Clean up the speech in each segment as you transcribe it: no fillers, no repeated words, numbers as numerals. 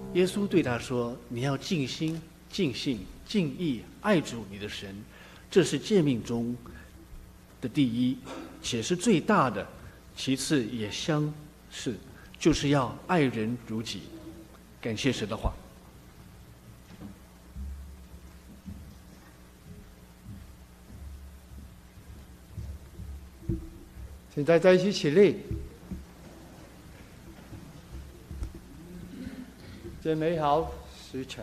耶稣对他说：“你要尽心、尽性、尽意爱主你的神，这是诫命中的第一，且是最大的。其次也相似，就是要爱人如己。”感谢神的话。 请大家一起起立。这美好时辰，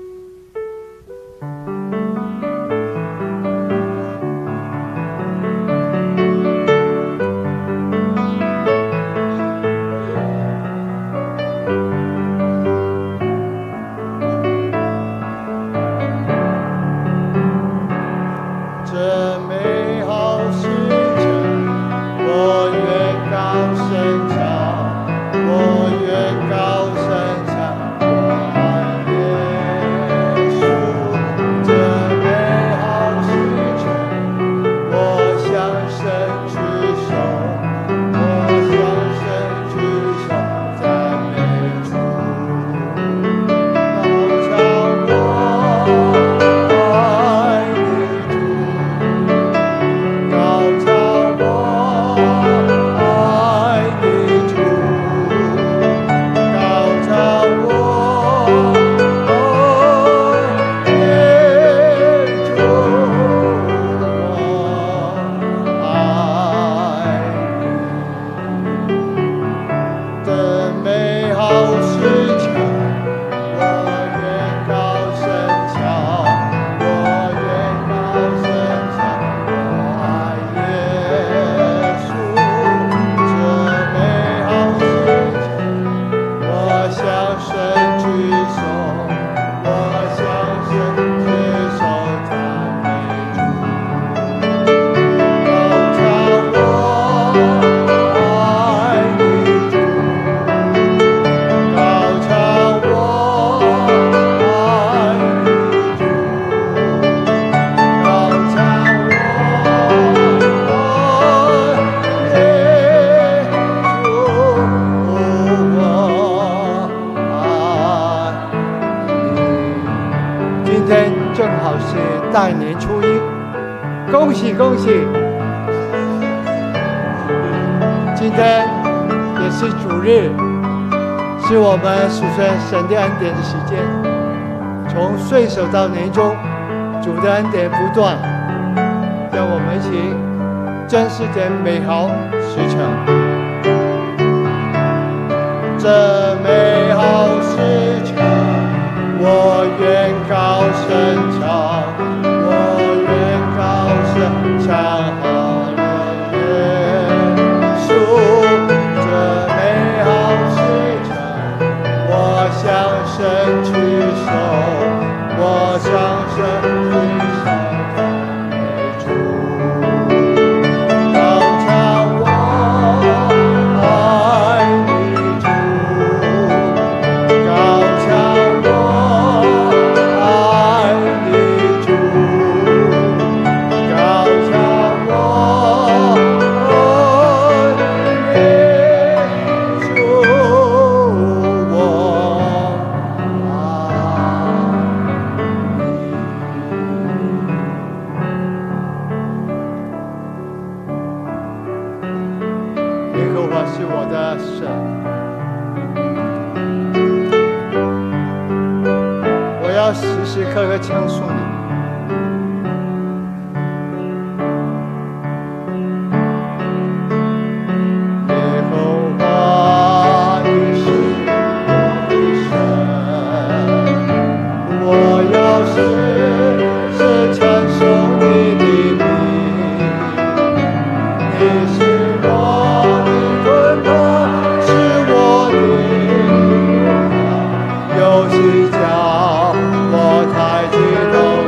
这美好时辰，我愿高声唱，我愿高声唱。大年初一，恭喜恭喜！今天也是主日，是我们数算神的恩典的时间。从岁首到年终，主的恩典不断，让我们一起珍视这美好时辰。这美好时辰，我愿高声唱。唱好了耶稣，这美好时辰，我向神举手，我向神举手赞美主，高唱我爱你主，高唱我爱你主。是我的神，我要时时刻刻称颂你。耶和华，你是我的神，我要时时称颂你的名。你是我的。有时叫我抬起头。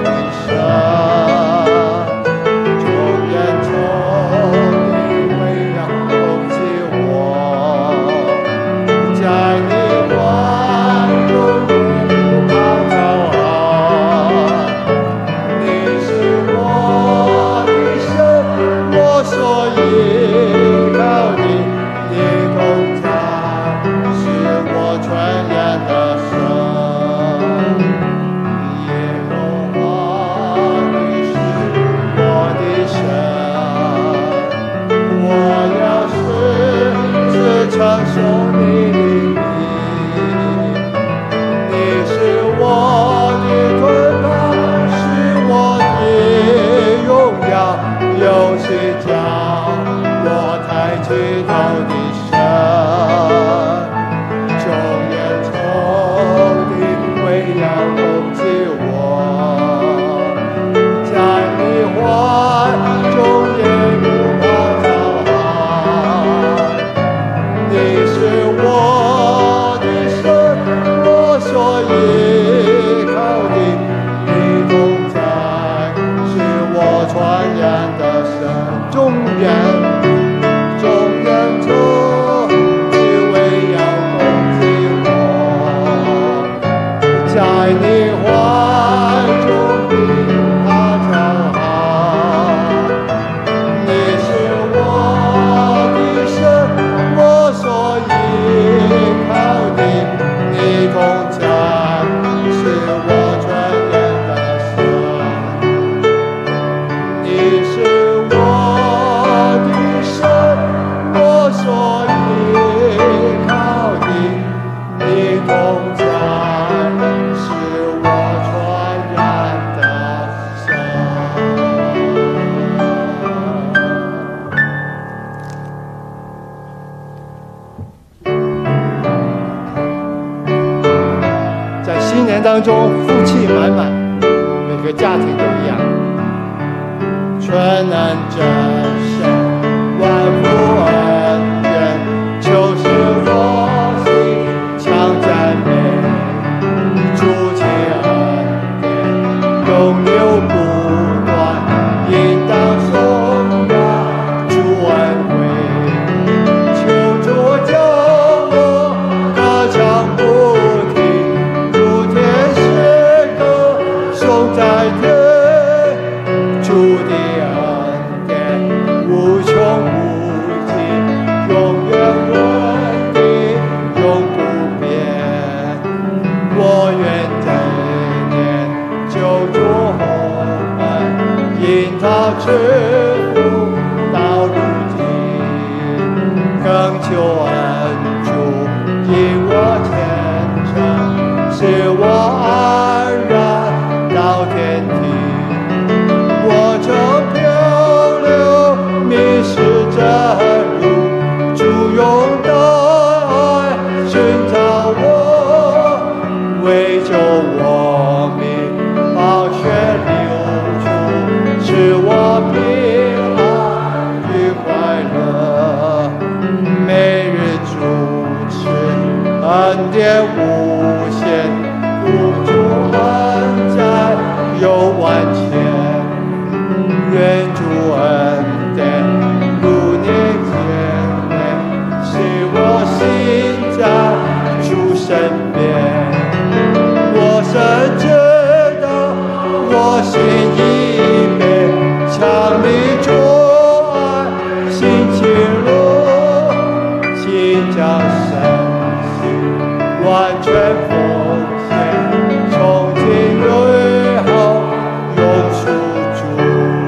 年当中福气满满，每个家庭都一样。全能者神，万福恩怨，就是我心常赞美。主亲恩典，永流不断，应当颂扬主恩惠。求主救我，歌唱不停，主天使歌颂在天，主的恩典无穷无尽，永远稳定，永不变。我愿这年救主后门，因他赐福到如今，更求恩主因我虔诚，使我安然到天庭。我曾漂流，迷失这路，主用的爱寻找我，为救我命，宝血流出，使我平安与快乐。每日主持恩典无限，无主恩在有万千。愿主恩典如年前年，使我心在主身边。我深知道我心已被强力主爱心情路，请将身心完全奉献，从今以后永属主。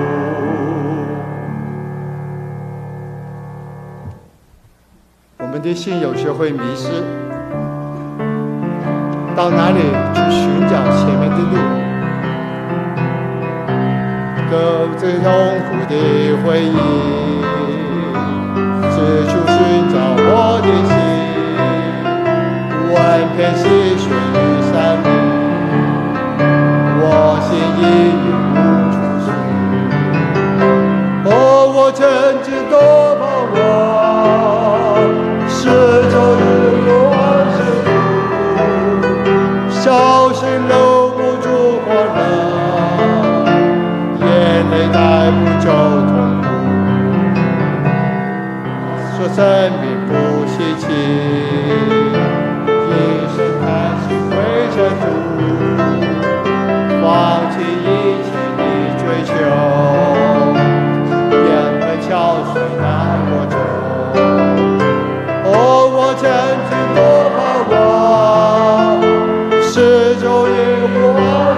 我们的心有时会迷失，到哪里去寻找前面的路？各自痛苦的回忆，四处寻找我的心，万片溪水与山林，我心已无处寻。哦，我曾经多彷徨，四周日落是小心留不住欢乐，眼泪带不走痛苦。说生命不稀奇，一生叹息归尘土，放弃一切的追求，眼本憔悴难我走。哦，我曾经多彷徨，四周烟火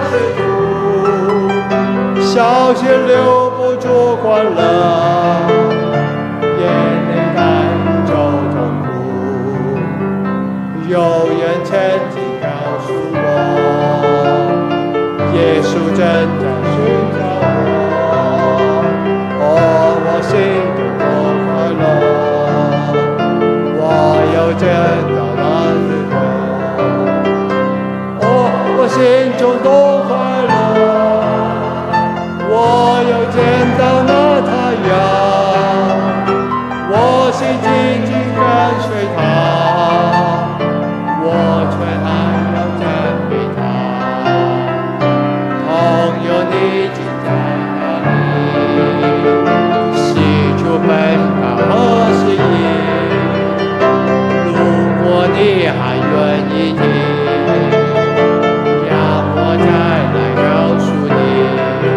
是土，小心留不住欢乐，眼泪带不走痛苦。有人曾经告诉我，耶稣正在寻找我。哦，我心中多快乐，我有见到那日头。哦，我心中多快乐，我有见到那太阳，我心紧紧跟随他，我全然要赞美他。朋友，你今在哪里？喜出奔跑何时已？如果你还愿意听，让我再来告诉你，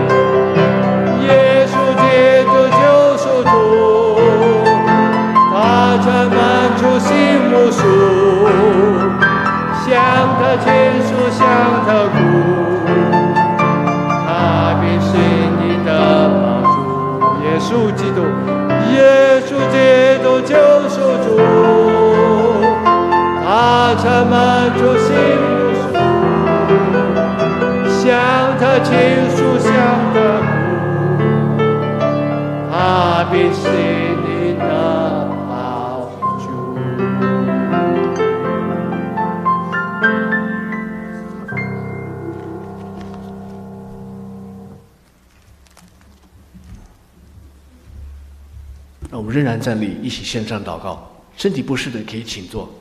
耶稣基督救赎主，他曾满出心无数，向他倾诉，向他哭，他必是你的帮助。耶稣基督，耶稣基督救赎主，他曾满出心无数，向他倾诉，向他哭，他必是你的帮助。 们仍然站立，一起献上祷告。身体不适的可以请坐。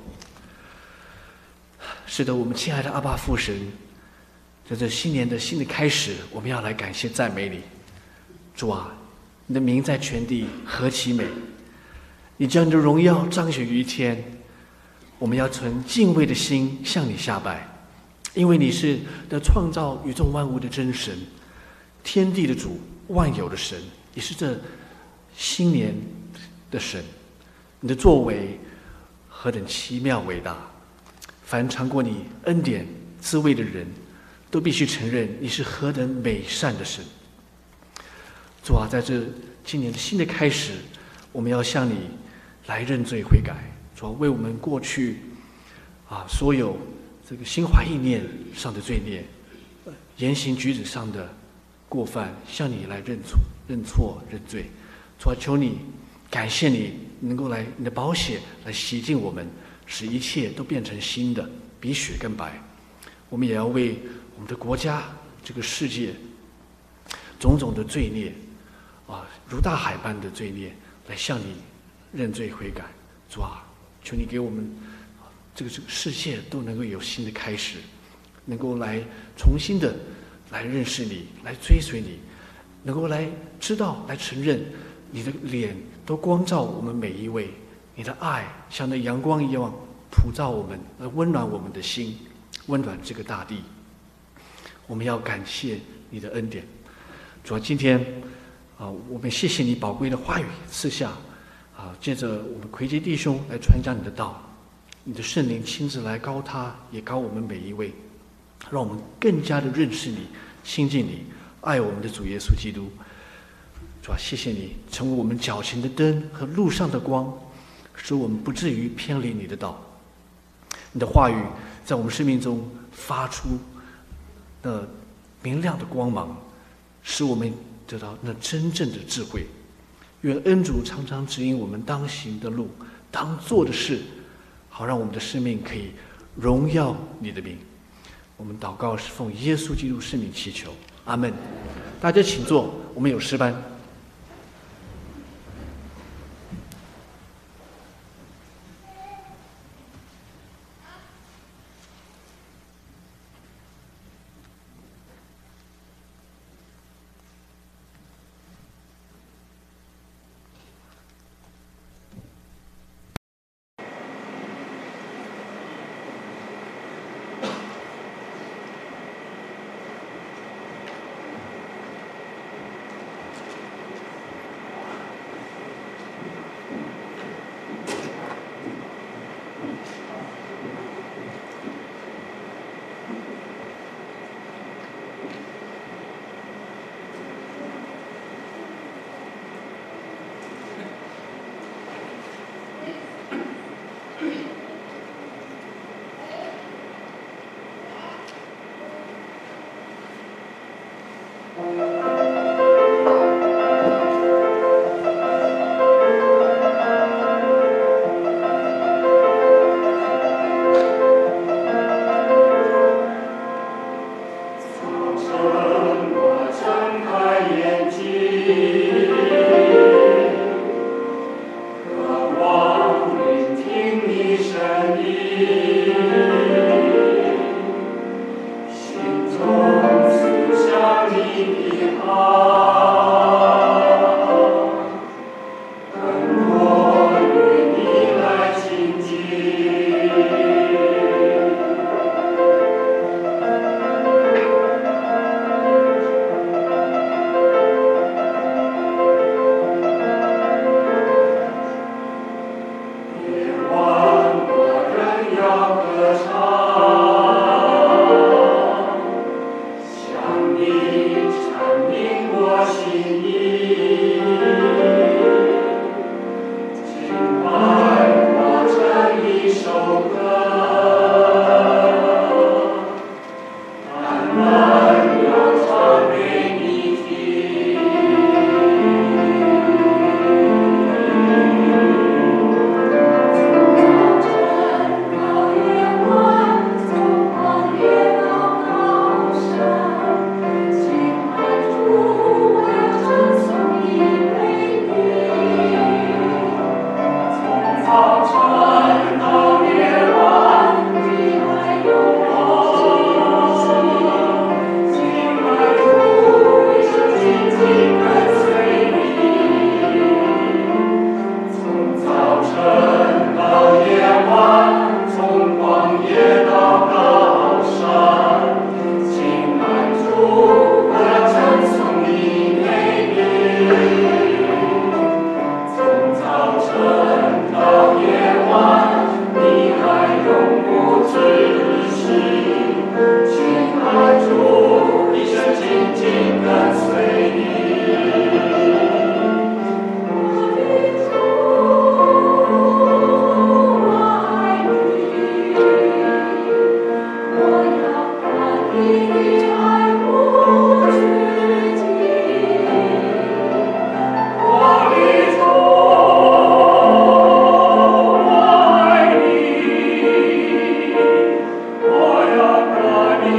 是的，我们亲爱的阿爸父神，在这新年的新的开始，我们要来感谢赞美你。主啊，你的名在全地何其美！你将你的荣耀彰显于天，我们要存敬畏的心向你下拜，因为你是的创造宇宙万物的真神，天地的主，万有的神，也是这新年的神。你的作为何等奇妙伟大！凡尝过你恩典滋味的人，都必须承认你是何等美善的神。主啊，在这今年的新的开始，我们要向你来认罪悔改。主啊，为我们过去所有这个心怀意念上的罪孽，言行举止上的过犯，向你来认错认罪。主啊，求你感谢你能够来你的宝血来洗净我们，使一切都变成新的，比雪更白。我们也要为我们的国家这个世界种种的罪孽如大海般的罪孽来向你认罪悔改。主啊，求你给我们这个世界都能够有新的开始，能够来重新的来认识你，来追随你，能够来知道来承认你的脸都光照我们每一位，你的爱像那阳光一样普照我们，来温暖我们的心，温暖这个大地。我们要感谢你的恩典。主啊，今天我们谢谢你宝贵的话语赐下借着我们魁杰弟兄来传讲你的道，你的圣灵亲自来高他，也高我们每一位，让我们更加的认识你，亲近你，爱我们的主耶稣基督。主啊，谢谢你成为我们脚前的灯和路上的光，使我们不至于偏离你的道。你的话语在我们生命中发出那明亮的光芒，使我们得到那真正的智慧。愿恩主常常指引我们当行的路，当做的事，好让我们的生命可以荣耀你的名。我们祷告是奉耶稣基督圣名祈求，阿们。大家请坐，我们有诗班。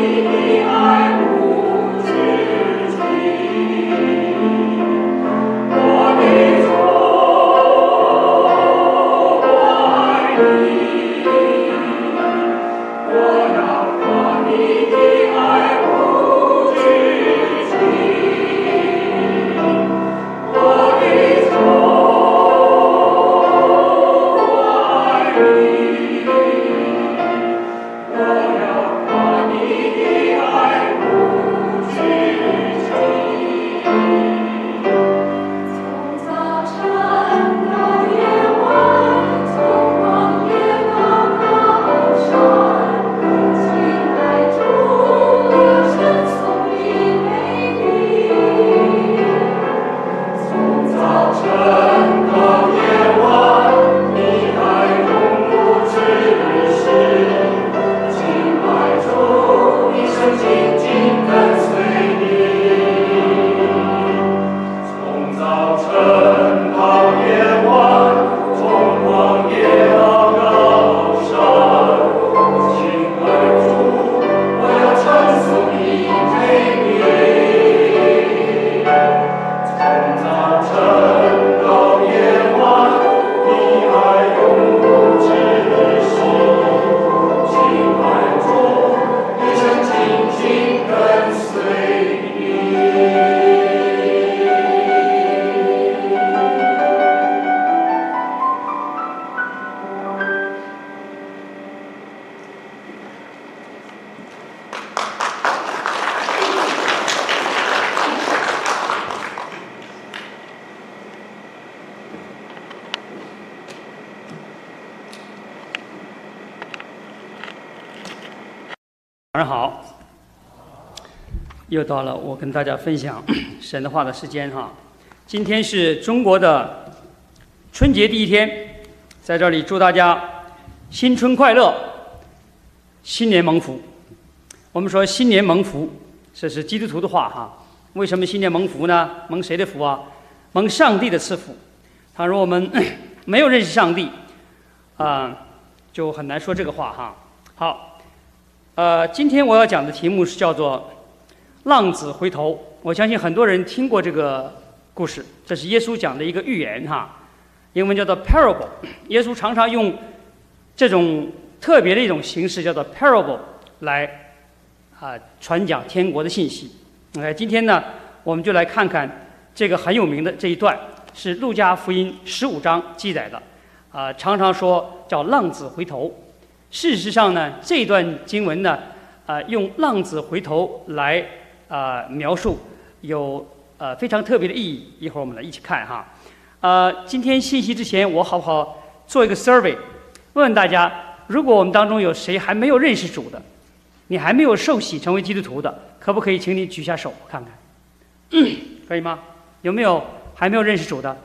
晚上好，又到了我跟大家分享神的话的时间哈。今天是中国的春节第一天，在这里祝大家新春快乐，新年蒙福。我们说新年蒙福，这是基督徒的话哈。为什么新年蒙福呢？蒙谁的福啊？蒙上帝的赐福。倘若我们没有认识上帝，就很难说这个话哈。好。今天我要讲的题目是叫做“浪子回头”。我相信很多人听过这个故事，这是耶稣讲的一个寓言哈，英文叫做 parable。耶稣常常用这种特别的一种形式叫做 parable 来传讲天国的信息。今天呢，我们就来看看这个很有名的这一段，是路加福音15章记载的，常常说叫“浪子回头”。事实上呢，这段经文呢，用浪子回头来描述，有非常特别的意义。一会儿我们来一起看哈。今天信息之前，我好不好做一个 survey， 问问大家，如果我们当中有谁还没有认识主的，你还没有受洗成为基督徒的，可不可以请你举下手看看？可以吗？有没有还没有认识主的？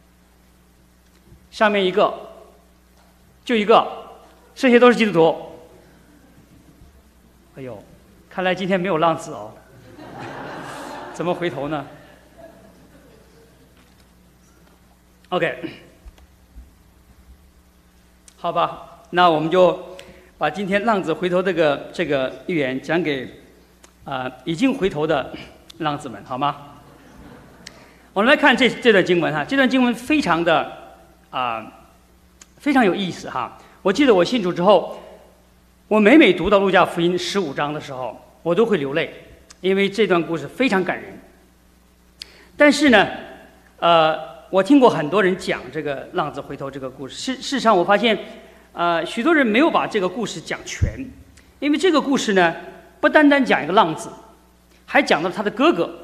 上面一个，就一个。剩下都是基督徒。哎呦，看来今天没有浪子哦。怎么回头呢 ？OK， 好吧，那我们就把今天浪子回头这个寓言讲给已经回头的浪子们，好吗？我们来看这段经文哈，这段经文非常的非常有意思哈。我记得我信主之后，我每读到路加福音15章的时候，我都会流泪，因为这段故事非常感人。但是呢，我听过很多人讲这个浪子回头这个故事，事实上我发现，许多人没有把这个故事讲全，因为这个故事呢，不单单讲一个浪子，还讲到他的哥哥，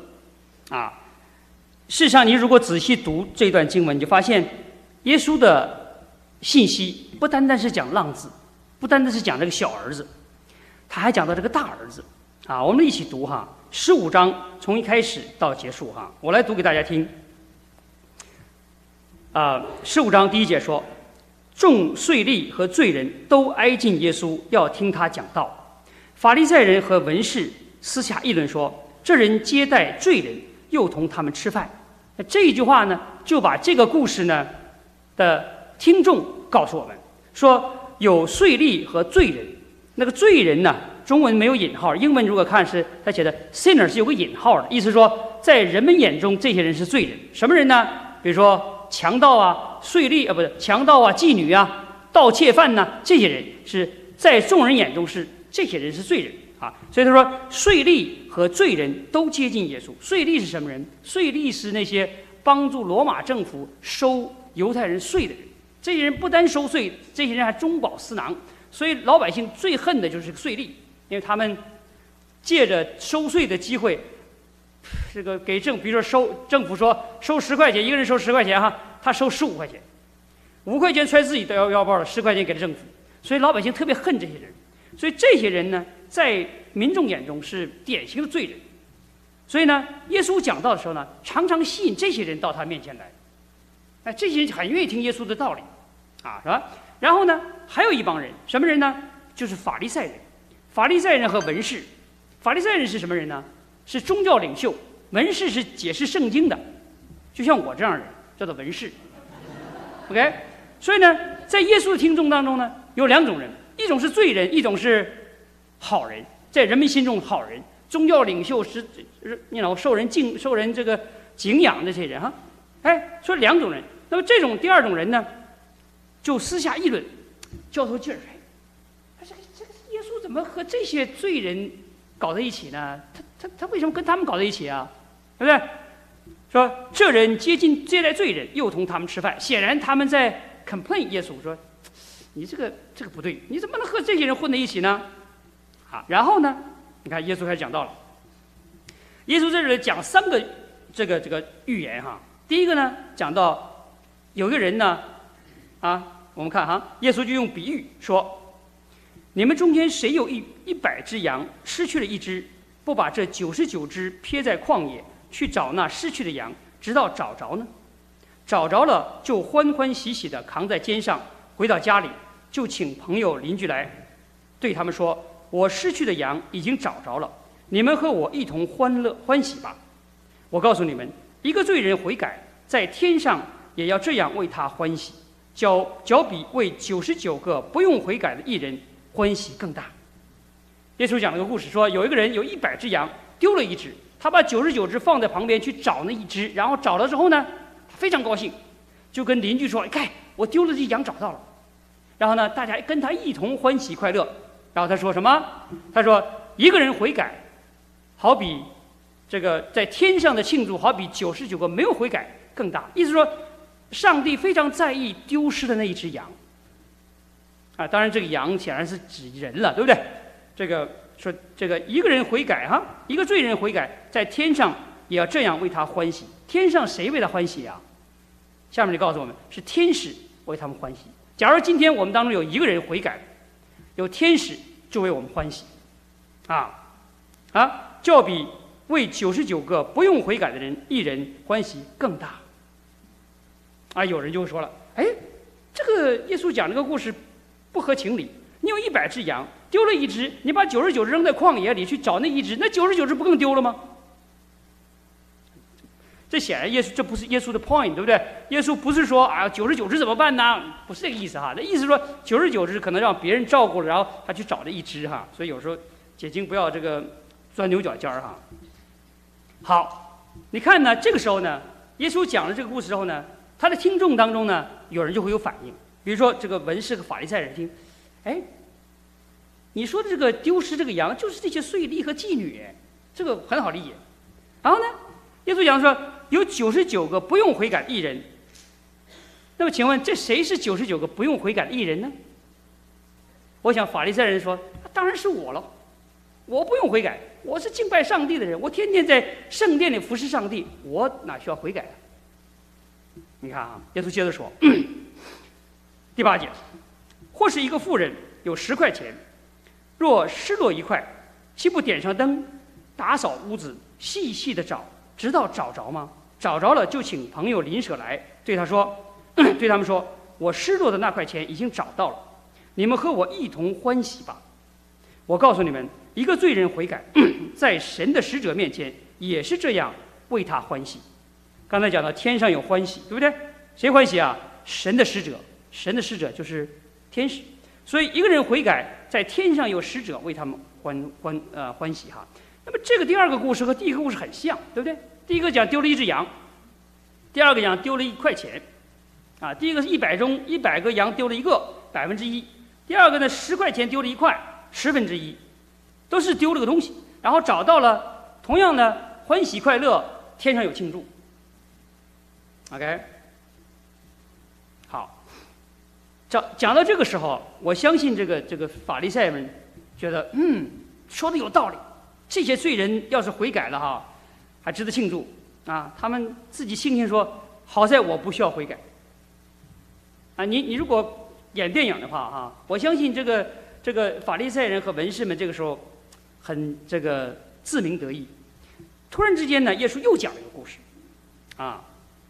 事实上，你如果仔细读这段经文，你就发现耶稣的信息不单单是讲浪子，不单单是讲这个小儿子，他还讲到这个大儿子我们一起读哈，15章从一开始到结束哈，我来读给大家听。15章第1节说，众税吏和罪人都挨近耶稣，要听他讲道。法利赛人和文士私下议论说，这人接待罪人，又同他们吃饭。这一句话呢，就把这个故事呢的听众告诉我们说，有税吏和罪人。那个罪人呢， 中文没有引号，英文如果看是他写的 sinner 是有个引号的，意思说在人们眼中这些人是罪人。什么人呢？比如说强盗啊、税吏啊，不是强盗啊、妓女啊、盗窃犯呐、这些人是在众人眼中这些人是罪人啊。所以他说，税吏和罪人都接近耶稣。税吏是什么人？税吏是那些帮助罗马政府收犹太人税的人。这些人不单收税，这些人还中饱私囊。所以老百姓最恨的就是税吏，因为他们借着收税的机会，这个给比如说政府说收10块钱，一个人收10块钱哈，他收15块钱，5块钱揣自己的腰包了，10块钱给了政府。所以老百姓特别恨这些人。所以这些人呢，在民众眼中是典型的罪人。所以呢，耶稣讲道的时候呢，常常吸引这些人到他面前来。哎，这些人很愿意听耶稣的道理，啊，是吧？然后呢，还有一帮人，什么人呢？就是法利赛人。法利赛人和文士。法利赛人是什么人呢？是宗教领袖。文士是解释圣经的，就像我这样的人，叫做文士。OK， 所以呢，在耶稣的听众当中呢，有2种人，一种是罪人，一种是好人，在人们心中好人。宗教领袖是受人这个敬仰的这些人哈。哎，说2种人。那么这种第2种人呢，就私下议论，交头接耳。这个耶稣怎么和这些罪人搞在一起呢？他为什么跟他们搞在一起啊？对不对？说这人接待罪人，又同他们吃饭。显然他们在 complain 耶稣说，你这个不对，你怎么能和这些人混在一起呢？啊，然后呢，你看耶稣开始讲道了。耶稣在这里讲3个这个预言哈。第一个呢，讲到有一个人呢，啊，我们看哈，耶稣就用比喻说，你们中间谁有100只羊，失去了1只，不把这99只撇在旷野，去找那失去的羊，直到找着呢？找着了，就欢欢喜喜地扛在肩上，回到家里，就请朋友邻居来，对他们说，我失去的羊已经找着了，你们和我一同欢喜吧。我告诉你们，一个罪人悔改，在天上也要这样为他欢喜，较比为99个不用悔改的义人欢喜更大。耶稣讲了个故事，说有一个人有100只羊，丢了1只，他把99只放在旁边去找那1只，然后找了之后呢，他非常高兴，就跟邻居说，看我丢了这羊找到了。然后呢，大家跟他一同欢喜快乐。然后他说什么？他说一个人悔改，好比这个在天上的庆祝，好比99个没有悔改更大。意思说，上帝非常在意丢失的那1只羊。啊，当然这个羊显然是指人了，对不对？这个说这个一个人悔改哈，一个罪人悔改，在天上也要这样为他欢喜。天上谁为他欢喜啊？下面就告诉我们，是天使为他们欢喜。假如今天我们当中有1个人悔改，有天使就为我们欢喜，较比为99个不用悔改的义人欢喜更大。啊，有人就说了，哎，这个耶稣讲这个故事不合情理。你有100只羊，丢了1只，你把99只扔在旷野里去找那1只，那99只不更丢了吗？这显然这不是耶稣的 point， 对不对？耶稣不是说啊99只怎么办呢？不是这个意思哈。这意思说99只可能让别人照顾了，然后他去找这1只哈。所以有时候解经不要这个钻牛角尖哈。好，你看呢，这个时候呢，耶稣讲了这个故事之后呢，他的听众当中呢，有人就会有反应。比如说这个文士和法利赛人听，哎，你说的这个丢失这个羊，就是这些税吏和妓女，这个很好理解。然后呢，耶稣讲说有99个不用悔改的义人。那么请问这谁是99个不用悔改的义人呢？我想法利赛人说，当然是我了，我不用悔改，我是敬拜上帝的人，我天天在圣殿里服侍上帝，我哪需要悔改啊？你看啊，耶稣接着说，第8节，或是一个妇人有10块钱，若失落1块，岂不点上灯，打扫屋子，细细的找，直到找着吗？找着了，就请朋友邻舍来，对他们说，我失落的那块钱已经找到了，你们和我一同欢喜吧。我告诉你们，一个罪人悔改，在神的使者面前也是这样为他欢喜。刚才讲到天上有欢喜，对不对？谁欢喜啊？神的使者，神的使者就是天使。 所以一个人悔改，在天上有使者为他们欢喜哈。那么这个第二个故事和第一个故事很像，对不对？第一个讲丢了一只羊，第二个讲丢了1块钱，啊，第一个是100个羊丢了1个1%，第二个呢10块钱丢了1块1/10，都是丢了个东西，然后找到了，同样呢欢喜快乐，天上有庆祝。OK， 好，讲到这个时候，我相信这个法利赛们觉得，说的有道理，这些罪人要是悔改了哈，还值得庆祝啊！他们自己庆幸说，好在我不需要悔改。啊，你如果演电影的话哈，我相信这个法利赛人和文士们这个时候很这个自鸣得意。突然之间呢，耶稣又讲了一个故事，啊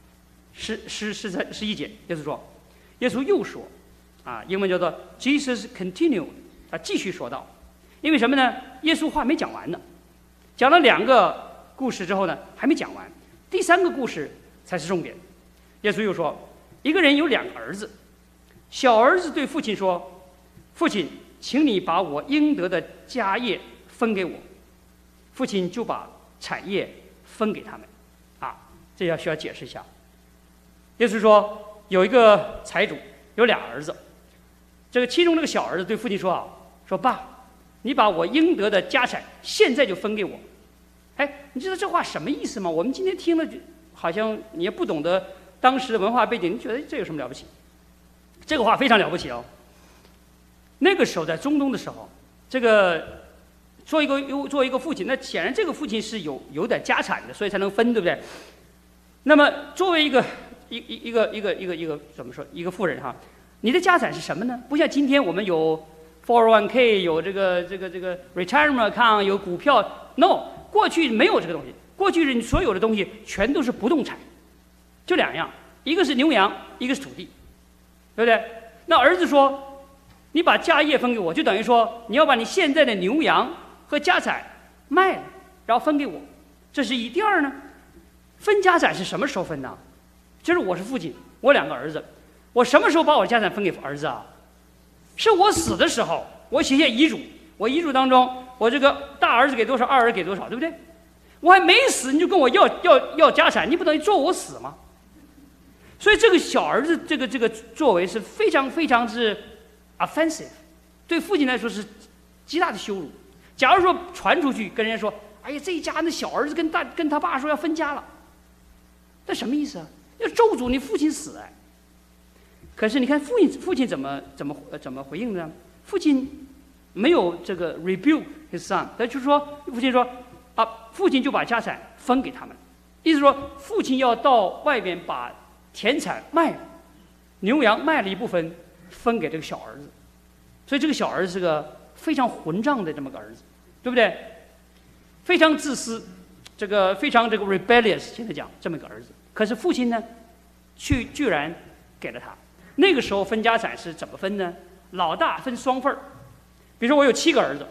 ，11节，耶稣又说，啊，英文叫做 Jesus continued， 啊，继续说道。因为什么呢？耶稣话没讲完呢，讲了2个故事之后呢，还没讲完，第3个故事才是重点。耶稣又说，一个人有2个儿子，小儿子对父亲说：“父亲，请你把我应得的家业分给我。”父亲就把产业分给他们。啊，这需要解释一下。耶稣说，有一个财主有2儿子，这个其中这个小儿子对父亲说：“啊，说爸，你把我应得的家产现在就分给我。”哎，你知道这话什么意思吗？我们今天听了，好像你也不懂得当时的文化背景，你觉得这有什么了不起？这个话非常了不起哦。那个时候在中东的时候，这个做一个父亲，那显然这个父亲是有点家产的，所以才能分，对不对？那么作为一个怎么说，一个富人哈，你的家产是什么呢？不像今天我们有 401k， 有这个 retirement account， 有股票 ，no， 过去没有这个东西。过去你所有的东西全都是不动产，就2样，一个是牛羊，一个是土地，对不对？那儿子说，你把家业分给我，就等于说你要把你现在的牛羊和家产卖了，然后分给我，这是一。第二呢，分家产是什么时候分呢？就是我是父亲，我2个儿子，我什么时候把我的家产分给儿子啊？是我死的时候，我写下遗嘱，我遗嘱当中，我这个大儿子给多少，二儿子给多少，对不对？我还没死，你就跟我要家产，你不等于咒我死吗？所以这个小儿子这个作为是非常非常之 offensive， 对父亲来说是极大的羞辱。假如说传出去跟人家说，哎呀，这一家那小儿子跟他爸说要分家了，那什么意思啊？要咒诅你父亲死哎。可是你看父亲怎么回应呢？父亲没有这个 rebuke his son， 他就说父亲说啊，父亲就把家产分给他们，意思说父亲要到外边把田产卖了，牛羊卖了一部分分给这个小儿子，所以这个小儿子是个非常混账的这么个儿子，对不对？非常自私，非常rebellious， 现在讲这么个儿子。可是父亲呢，居然给了他。那个时候分家产是怎么分呢？老大分双份儿，比如说我有7个儿子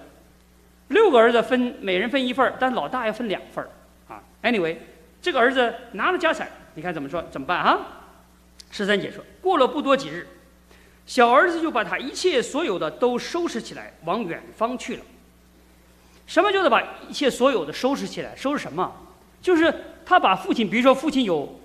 ，6个儿子每人分1份，但老大要分2份啊。Anyway， 这个儿子拿了家产，你看怎么办啊？13节说，过了不多几日，小儿子就把他一切所有的都收拾起来，往远方去了。什么叫做把一切所有的收拾起来？收拾什么？就是他把父亲，比如说父亲有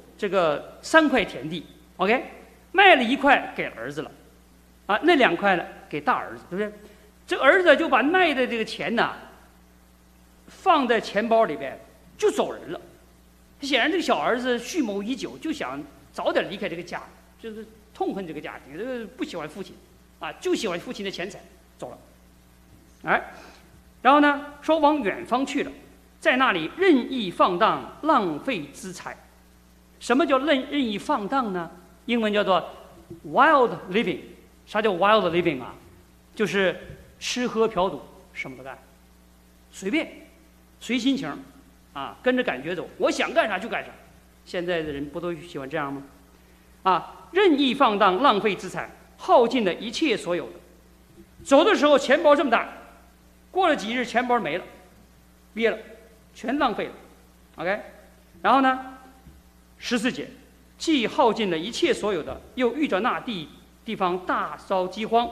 3块田地 ，OK， 卖了1块给儿子了，啊，那2块呢给大儿子，对不对？这个儿子就把卖的这个钱呢放在钱包里边，就走人了。显然这个小儿子蓄谋已久，就想早点离开这个家，就是痛恨这个家庭，不喜欢父亲，啊，就喜欢父亲的钱财，走了。哎，然后呢，说往远方去了，在那里任意放荡，浪费资财。什么叫任意放荡呢？英文叫做 wild living。啥叫 wild living 啊？就是吃喝嫖赌什么都干，随便，随心情，啊，跟着感觉走，我想干啥就干啥。现在的人不都喜欢这样吗？啊，任意放荡，浪费资产，耗尽了一切所有的。走的时候钱包这么大，过了几日钱包没了，憋了，全浪费了。OK， 然后呢，14节，既耗尽了一切所有的，又遇着那地方大遭饥荒，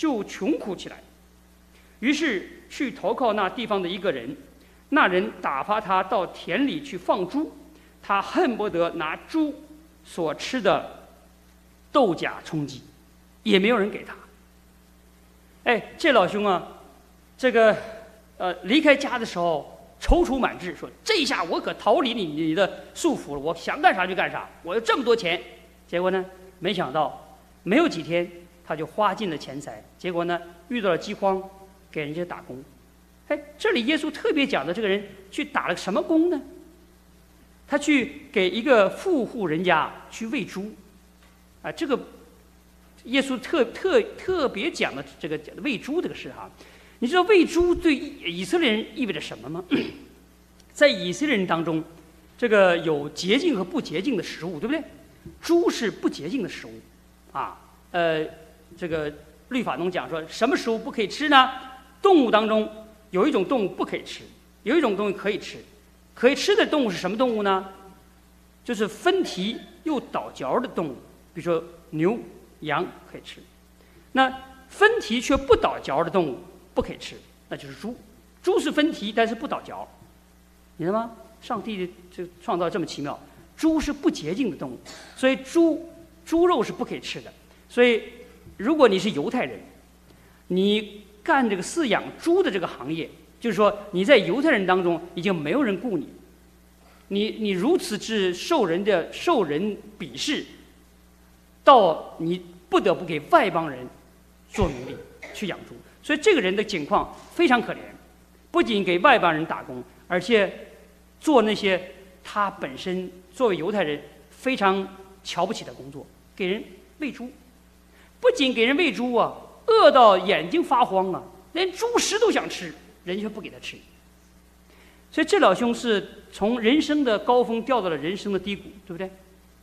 就穷苦起来，于是去投靠那地方的一个人，那人打发他到田里去放猪，他恨不得拿猪所吃的豆荚充饥，也没有人给他。哎，这老兄啊，这个离开家的时候踌躇满志，说这一下我可逃离你的束缚了，我想干啥就干啥，我有这么多钱。结果呢，没想到没有几天他就花尽了钱财，结果呢遇到了饥荒，给人家打工。哎，这里耶稣特别讲的这个人去打了什么工呢？他去给一个富户人家去喂猪，啊，这个耶稣特别讲的这个喂猪这个事哈。你知道喂猪对以色列人意味着什么吗？在以色列人当中，这个有洁净和不洁净的食物，对不对？猪是不洁净的食物，啊，这个律法中讲说什么食物不可以吃呢？动物当中有一种动物不可以吃，有一种东西可以吃。可以吃的动物是什么动物呢？就是分蹄又倒嚼的动物，比如说牛、羊可以吃。那分蹄却不倒嚼的动物不可以吃，那就是猪。猪是分蹄，但是不倒嚼，你知道吗？上帝就创造这么奇妙。猪是不洁净的动物，所以猪肉是不可以吃的。所以，如果你是犹太人，你干这个饲养猪的这个行业，就是说你在犹太人当中已经没有人雇你，你如此之受人鄙视，到你不得不给外邦人做奴隶去养猪。所以这个人的境况非常可怜，不仅给外邦人打工，而且做那些他本身作为犹太人非常瞧不起的工作，给人喂猪。不仅给人喂猪啊，饿到眼睛发慌啊，连猪食都想吃，人却不给他吃。所以这老兄是从人生的高峰掉到了人生的低谷，对不对？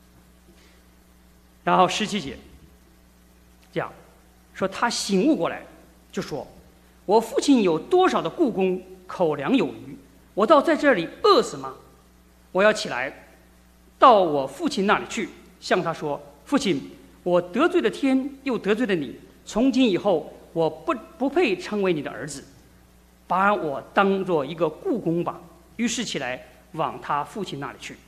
然后17节讲说他醒悟过来，就说我父亲有多少的雇工，口粮有余，我倒在这里饿死吗？我要起来到我父亲那里去，向他说，父亲，我得罪了天，又得罪了你，从今以后我不配称为你的儿子，把我当做一个雇工吧。于是起来往他父亲那里去。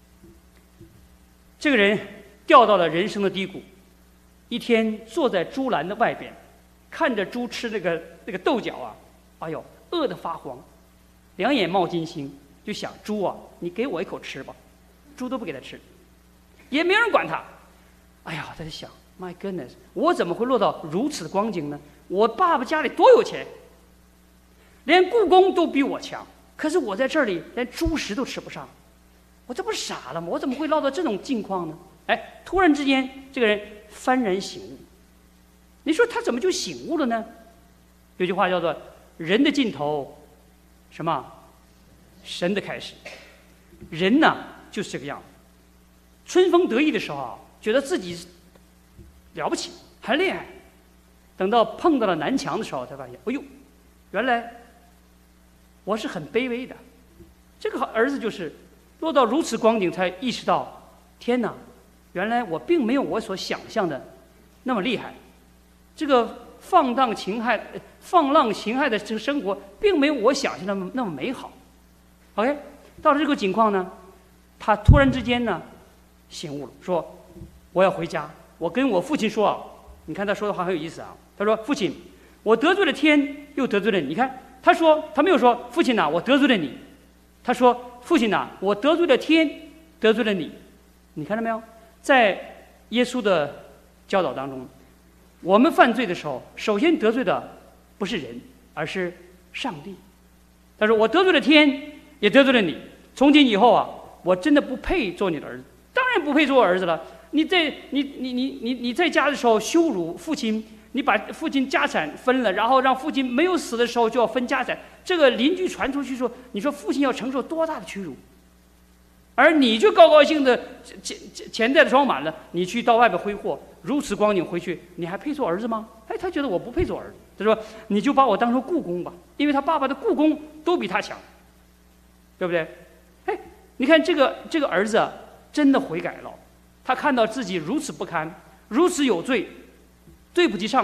这个人掉到了人生的低谷，一天坐在猪栏的外边，看着猪吃那个豆角啊，哎呦，饿得发慌，两眼冒金星，就想猪啊，你给我一口吃吧。猪都不给他吃，也没人管他。哎呀，他就想 ，My goodness， 我怎么会落到如此的光景呢？我爸爸家里多有钱，连雇工都比我强，可是我在这里连猪食都吃不上，我这不是傻了吗？我怎么会落到这种境况呢？哎，突然之间，这个人幡然醒悟。你说他怎么就醒悟了呢？有句话叫做“人的尽头，什么？神的开始。”人呢，就是这个样子。春风得意的时候啊，觉得自己了不起，很厉害。等到碰到了南墙的时候，才发现，哎呦，原来我是很卑微的。这个儿子就是落到如此光景，才意识到，天哪，原来我并没有我所想象的那么厉害。这个放浪形骸的这个生活，并没有我想象的那么美好。OK， 到了这个情况呢，他突然之间呢醒悟了，说我要回家。我跟我父亲说啊，你看他说的话很有意思啊。他说：“父亲，我得罪了天，又得罪了你。”你看，他没有说父亲呐，我得罪了你。他说：“父亲呐，我得罪了天，得罪了你。”你看到没有？在耶稣的教导当中，我们犯罪的时候，首先得罪的不是人，而是上帝。他说：“我得罪了天，也得罪了你。从今以后啊，我真的不配做你的儿子。当然不配做我儿子了。你在家的时候羞辱父亲，你把父亲家产分了，然后让父亲没有死的时候就要分家产。这个邻居传出去说，你说父亲要承受多大的屈辱？而你就高高兴的钱袋子装满了，你去到外面挥霍，如此光景回去，你还配做儿子吗？哎，他觉得我不配做儿子。他说，你就把我当成雇工吧，因为他爸爸的雇工都比他强，对不对？哎，你看这个儿子真的悔改了，他看到自己如此不堪，如此有罪，对不起上帝，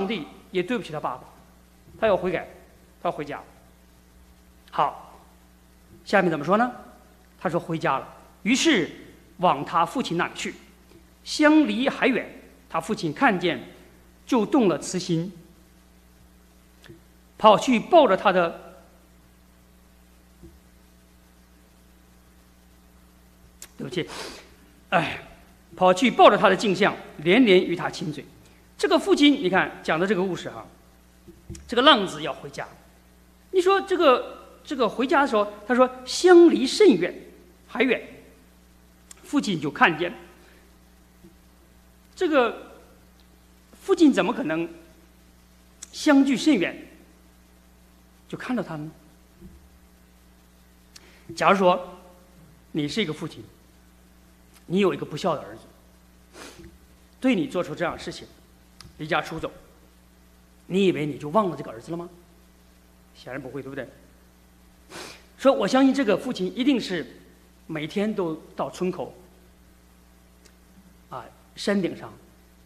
也对不起他爸爸，他要悔改，他要回家。好，下面怎么说呢？他说回家了，于是往他父亲那里去，相离还远，他父亲看见，就动了慈心，跑去抱着他的，对不起，跑去抱着他的镜像，连连与他亲嘴。这个父亲，你看讲的这个故事哈，这个浪子要回家，你说这个回家的时候，他说相离甚远，还远，父亲就看见，这个父亲怎么可能相距甚远就看到他呢？假如说你是一个父亲，你有一个不孝的儿子，对你做出这样的事情，离家出走，你以为你就忘了这个儿子了吗？显然不会，对不对？说我相信这个父亲一定是每天都到村口山顶上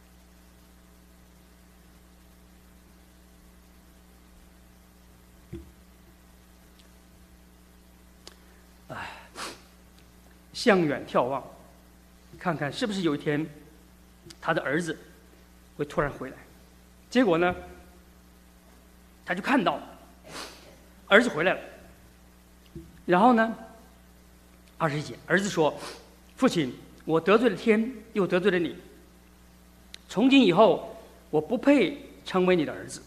向远眺望，看看是不是有一天他的儿子会突然回来。结果呢，他就看到儿子回来了。然后呢，21节，儿子说：“父亲，我得罪了天，又得罪了你。从今以后，我不配成为你的儿子。”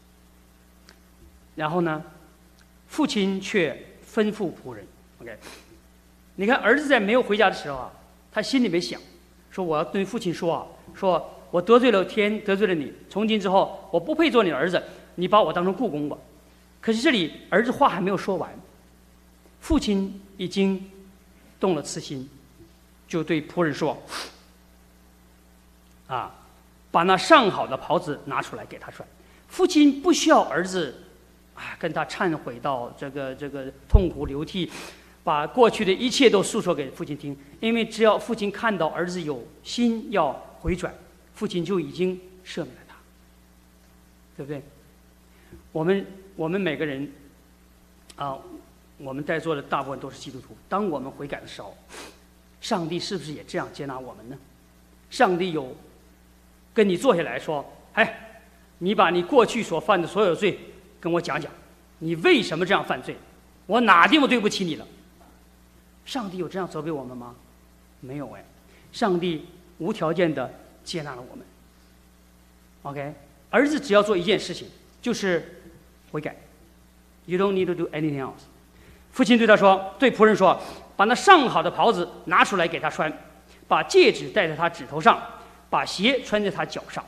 然后呢，父亲却吩咐仆人 ，OK， 你看儿子在没有回家的时候啊，他心里面想，说我要对父亲说啊，说我得罪了天，得罪了你，从今之后我不配做你的儿子，你把我当成雇工吧。可是这里儿子话还没有说完，父亲已经动了慈心，就对仆人说：“把那上好的袍子拿出来给他穿。”父亲不需要儿子跟他忏悔到这个痛苦流涕，把过去的一切都诉说给父亲听，因为只要父亲看到儿子有心要回转，父亲就已经赦免了他，对不对？我们每个人我们在座的大部分都是基督徒，当我们悔改的时候，上帝是不是也这样接纳我们呢？上帝有跟你坐下来说：“你把你过去所犯的所有罪跟我讲讲，你为什么这样犯罪？我哪地方对不起你了？”上帝有这样责备我们吗？没有上帝无条件的接纳了我们。OK， 儿子只要做一件事情，就是悔改。You don't need to do anything else。父亲对他说，对仆人说：“把那上好的袍子拿出来给他穿，把戒指戴在他指头上，把鞋穿在他脚上。”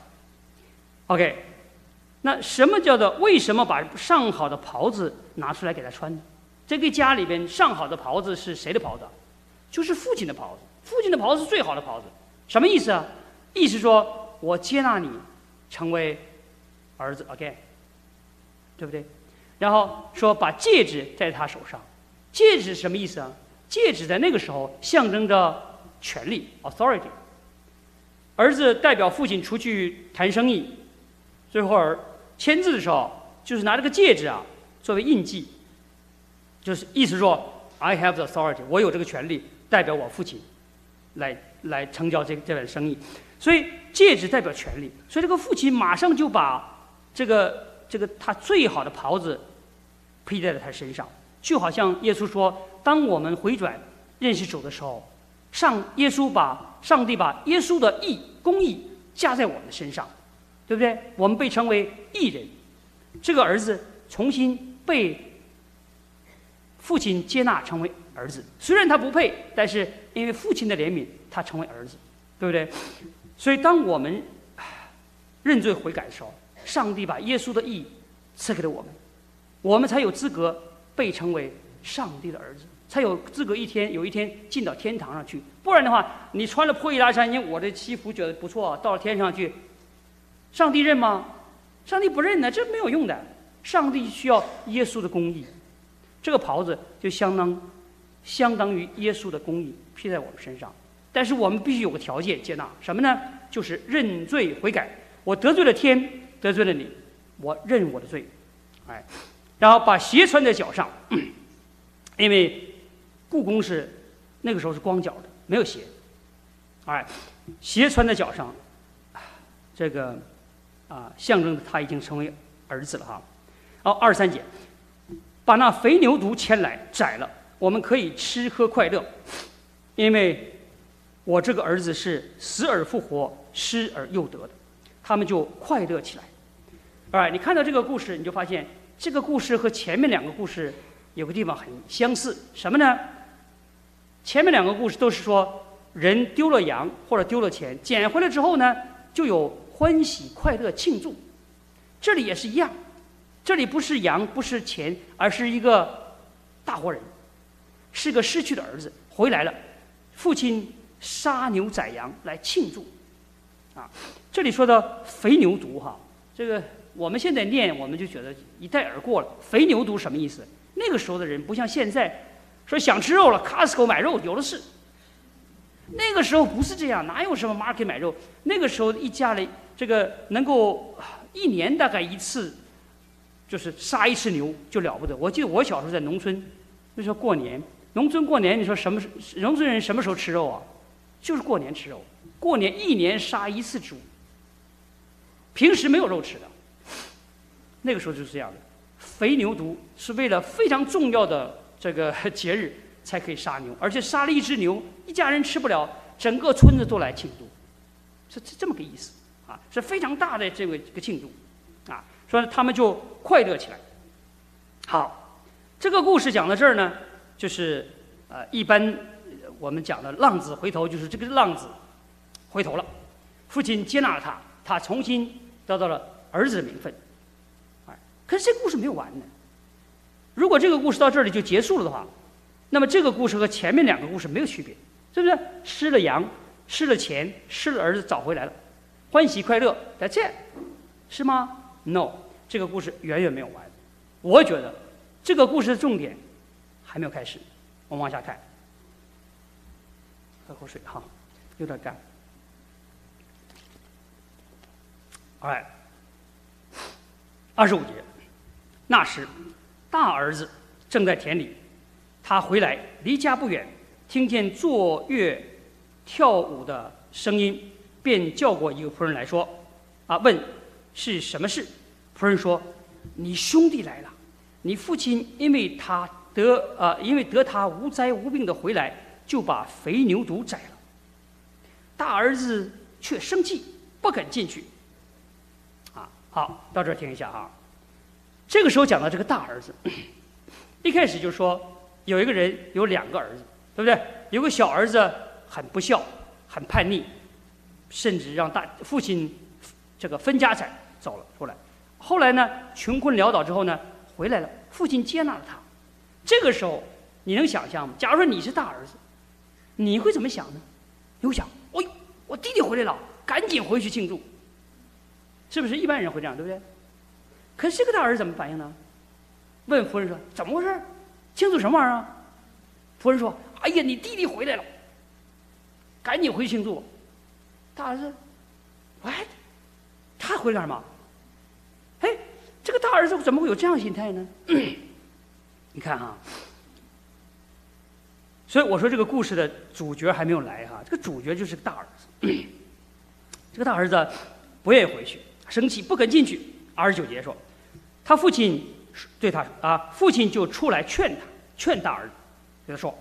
OK， 那什么叫做为什么把上好的袍子拿出来给他穿呢？这个家里边上好的袍子是谁的袍子？就是父亲的袍子。父亲的袍子是最好的袍子。什么意思啊？意思说我接纳你成为儿子 ，OK， 对不对？然后说把戒指戴在他手上。戒指什么意思啊？戒指在那个时候象征着权力 （authority）。儿子代表父亲出去谈生意，最后签字的时候，就是拿这个戒指作为印记，就是意思说 I have the authority， 我有这个权利，代表我父亲来成交这份生意。所以戒指代表权利，所以这个父亲马上就把这个他最好的袍子披在了他身上。就好像耶稣说，当我们回转认识主的时候，上帝把耶稣的公义加在我们的身上，对不对？我们被称为义人。这个儿子重新被父亲接纳成为儿子，虽然他不配，但是因为父亲的怜悯，他成为儿子，对不对？所以当我们认罪悔改的时候，上帝把耶稣的义赐给了我们，我们才有资格被称为上帝的儿子，才有资格有一天进到天堂上去。不然的话，你穿了破衣拉衫，因为我的西服觉得不错，到了天上去，上帝认吗？上帝不认呢，这没有用的。上帝需要耶稣的公义，这个袍子就相当于耶稣的公义披在我们身上。但是我们必须有个条件接纳，什么呢？就是认罪悔改。我得罪了天，得罪了你， 我认我的罪，哎，然后把鞋穿在脚上，因为故宫是那个时候是光脚的，没有鞋，哎，鞋穿在脚上，这个象征他已经成为儿子了哈。23节，把那肥牛犊牵来宰了，我们可以吃喝快乐，因为我这个儿子是死而复活，失而又得的。他们就快乐起来。你看到这个故事，你就发现这个故事和前面2个故事有个地方很相似，什么呢？前面2个故事都是说人丢了羊或者丢了钱，捡回来之后呢，就有欢喜快乐庆祝。这里也是一样，这里不是羊，不是钱，而是一个大活人，是个失去的儿子回来了，父亲杀牛宰羊来庆祝。这里说到肥牛犊哈，这个我们现在念我们就觉得一带而过了。肥牛犊什么意思？那个时候的人不像现在，说想吃肉了 ，Costco 买肉有的是。那个时候不是这样，哪有什么 market 买肉？那个时候一家里这个能够1年大概1次，就是杀1次牛就了不得。我记得我小时候在农村，那时候过年，农村过年，你说农村人什么时候吃肉啊？就是过年吃肉。过年1年杀1次猪，平时没有肉吃的。那个时候就是这样的，肥牛犊是为了非常重要的这个节日才可以杀牛，而且杀了1只牛，一家人吃不了，整个村子都来庆祝，是这么个意思啊，是非常大的这个庆祝啊，说他们就快乐起来。好，这个故事讲到这儿呢，就是一般我们讲的浪子回头，就是这个浪子回头了，父亲接纳了他，他重新得到了儿子的名分。可是这故事没有完呢。如果这个故事到这里就结束了的话，那么这个故事和前面2个故事没有区别，是不是？失了羊，失了钱，失了儿子找回来了，欢喜快乐 ，That's it， 是吗 ？No， 这个故事远远没有完。我觉得这个故事的重点还没有开始。我们往下看，喝口水哈，有点干。Alright， 25节，那时大儿子正在田里，他回来离家不远，听见坐乐跳舞的声音，便叫过一个仆人来说：“问是什么事？”仆人说：“你兄弟来了，你父亲因为得他无灾无病的回来，就把肥牛犊宰了。大儿子却生气，不肯进去。”好，到这儿听一下哈。这个时候讲到这个大儿子，一开始就说有一个人有2个儿子，对不对？有个小儿子很不孝，很叛逆，甚至让父亲这个分家产走了出来。后来呢，穷困潦倒之后呢，回来了，父亲接纳了他。这个时候你能想象吗？假如说你是大儿子，你会怎么想呢？你会想，哎呦，我弟弟回来了，赶紧回去庆祝。是不是一般人会这样，对不对？可是这个大儿子怎么反应呢？问夫人说：“怎么回事？庆祝什么玩意儿啊？”夫人说：“哎呀，你弟弟回来了，赶紧回去庆祝。”大儿子 ，what？ 他回来干嘛？哎，这个大儿子怎么会有这样的心态呢？你看啊，所以我说这个故事的主角还没有来哈，这个主角就是个大儿子。这个大儿子不愿意回去。生气不肯进去。29节说，他父亲对他父亲就出来劝大儿子，对他说，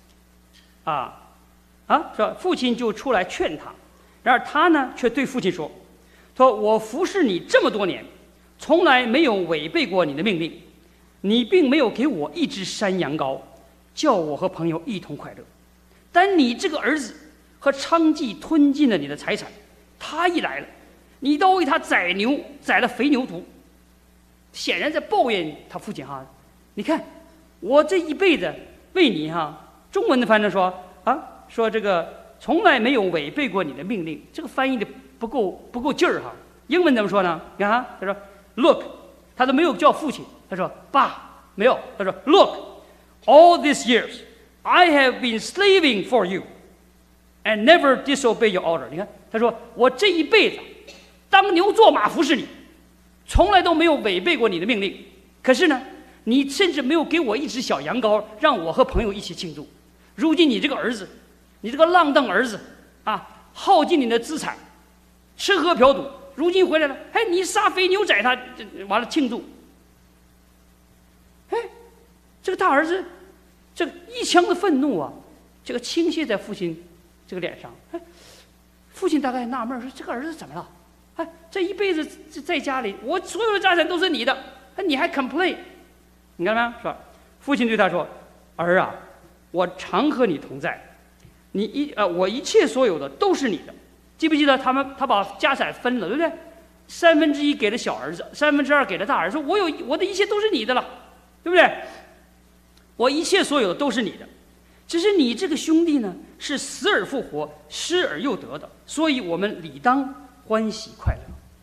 说父亲就出来劝他，然而他呢却对父亲说，我服侍你这么多年，从来没有违背过你的命令，你并没有给我1只山羊羔，叫我和朋友一同快乐，但你这个儿子和娼妓吞尽了你的财产，他一来了，你都为他宰了肥牛犊，显然在抱怨他父亲哈。你看我这一辈子为你哈，中文的翻译说说这个从来没有违背过你的命令，这个翻译的不够劲儿哈。英文怎么说呢？你看他说 look， 他都没有叫父亲，他说爸，没有，他说 look， all these years I have been slaving for you and never disobey your order。 你看他说我这一辈子当牛做马服侍你， 从来都没有违背过你的命令。可是呢，你甚至没有给我一只小羊羔，让我和朋友一起庆祝。如今你这个儿子，你这个浪荡儿子啊，耗尽你的资产，吃喝嫖赌，如今回来了，哎，你杀肥牛宰他，完了庆祝。哎，这个大儿子，这个一腔的愤怒啊，这个倾泻在父亲这个脸上。哎，父亲大概纳闷说：“这个儿子怎么了？哎，这一辈子在家里，我所有的家产都是你的，哎，你还 complain？ 你看到没有？是吧？”父亲对他说：“儿啊，我常和你同在，我一切所有的都是你的。记不记得他把家产分了，对不对？1/3给了小儿子，2/3给了大儿子。我的一切都是你的了，对不对？我一切所有的都是你的，只是你这个兄弟呢是死而复活，失而又得的，所以我们理当欢喜快乐。”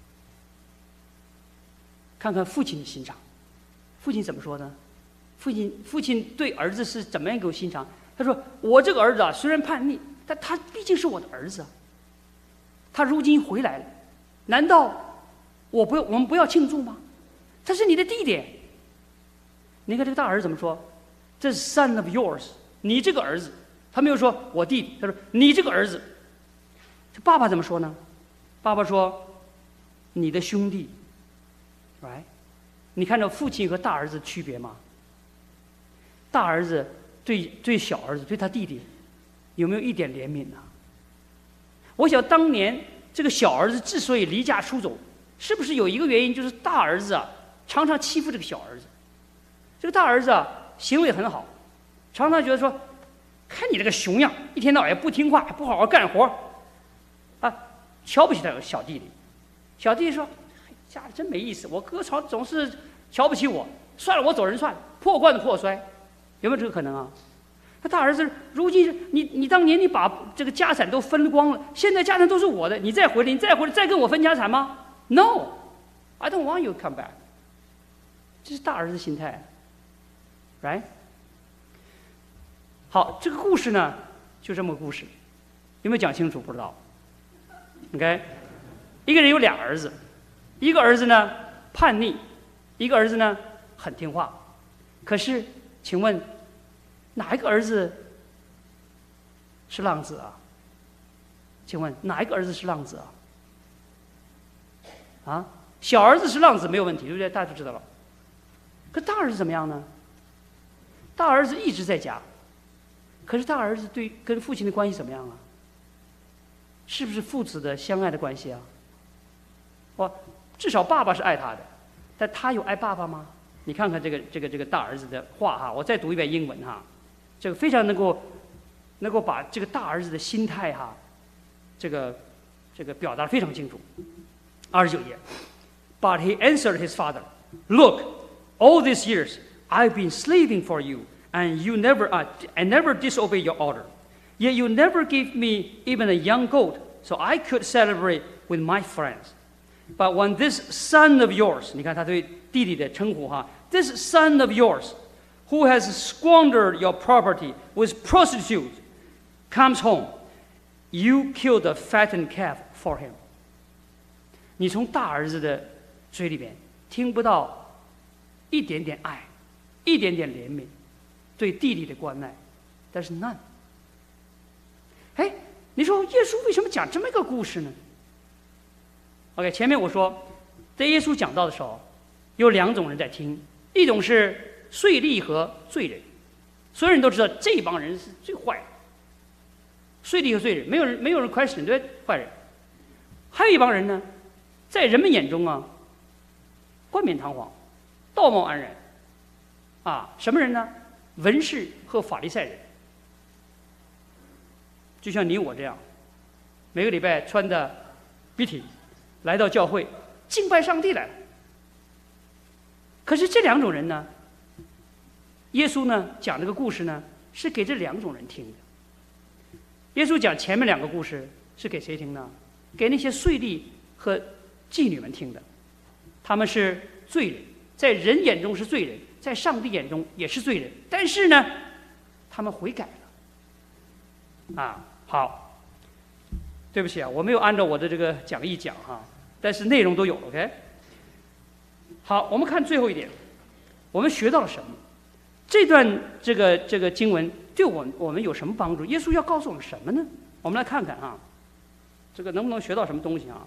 看看父亲的心肠，父亲怎么说呢？父亲对儿子是怎么样一个心肠？他说：“我这个儿子啊，虽然叛逆，但他毕竟是我的儿子啊。他如今回来了，难道我们不要庆祝吗？他是你的弟弟。你看这个大儿子怎么说？这是 son of yours， 你这个儿子。他没有说我弟弟，他说你这个儿子。这爸爸怎么说呢？爸爸说你的兄弟。right？ 你看到父亲和大儿子区别吗？大儿子对小儿子，对他弟弟，有没有一点怜悯呢？我想当年这个小儿子之所以离家出走，是不是有一个原因，就是大儿子啊常常欺负这个小儿子。这个大儿子啊行为很好，常常觉得说，看你这个熊样，一天到晚也不听话，不好好干活，啊，瞧不起他小弟弟。小弟弟说：“家里真没意思，我哥总是瞧不起我，算了，我走人算了，破罐子破摔。”有没有这个可能啊？他大儿子如今你当年你把这个家产都分光了，现在家产都是我的，你再回来再跟我分家产吗 ？No， I don't want you to come back。这是大儿子心态 ，right？ 好，这个故事呢，就这么个故事，有没有讲清楚？不知道。OK， 一个人有2儿子，一个儿子呢叛逆，一个儿子呢很听话。可是，请问哪一个儿子是浪子啊？请问哪一个儿子是浪子啊？啊，小儿子是浪子没有问题，对不对？大家都知道了。可大儿子怎么样呢？大儿子一直在家，可是大儿子跟父亲的关系怎么样啊？是不是父子的相爱的关系啊？至少爸爸是爱他的，但他有爱爸爸吗？你看看这个大儿子的话哈，我再读一遍英文哈，这个非常能够把这个大儿子的心态哈，这个表达得非常清楚。29页 ，But he answered his father, "Look, all these years I've been slaving for you, and I never disobeyed your order. Yet you never gave me even a young goat, so I could celebrate with my friends. But when this son of yours," 你看他对弟弟的称呼哈 ，"this son of yours, who has squandered your property with prostitutes, comes home, you kill the fattened calf for him." 你从大儿子的嘴里边听不到一点点爱，一点点怜悯，对弟弟的关爱，但是 none。哎，你说耶稣为什么讲这么一个故事呢 ？OK， 前面我说，在耶稣讲道的时候，有2种人在听，一种是税吏和罪人，所有人都知道这帮人是最坏的，税吏和罪人，没有人question对坏人。还有一帮人呢，在人们眼中啊，冠冕堂皇，道貌岸然，啊，什么人呢？文士和法利赛人，就像你我这样，每个礼拜穿的笔挺，来到教会敬拜上帝来了。可是这2种人呢，耶稣呢讲这个故事呢，是给这2种人听的。耶稣讲前面2个故事是给谁听呢？给那些税吏和妓女们听的。他们是罪人，在人眼中是罪人，在上帝眼中也是罪人。但是呢，他们悔改了。啊，好，对不起啊，我没有按照我的这个讲义讲哈，但是内容都有了 ，OK。 好，我们看最后一点，我们学到了什么？这段这个经文对我们有什么帮助？耶稣要告诉我们什么呢？我们来看看啊，这个能不能学到什么东西啊？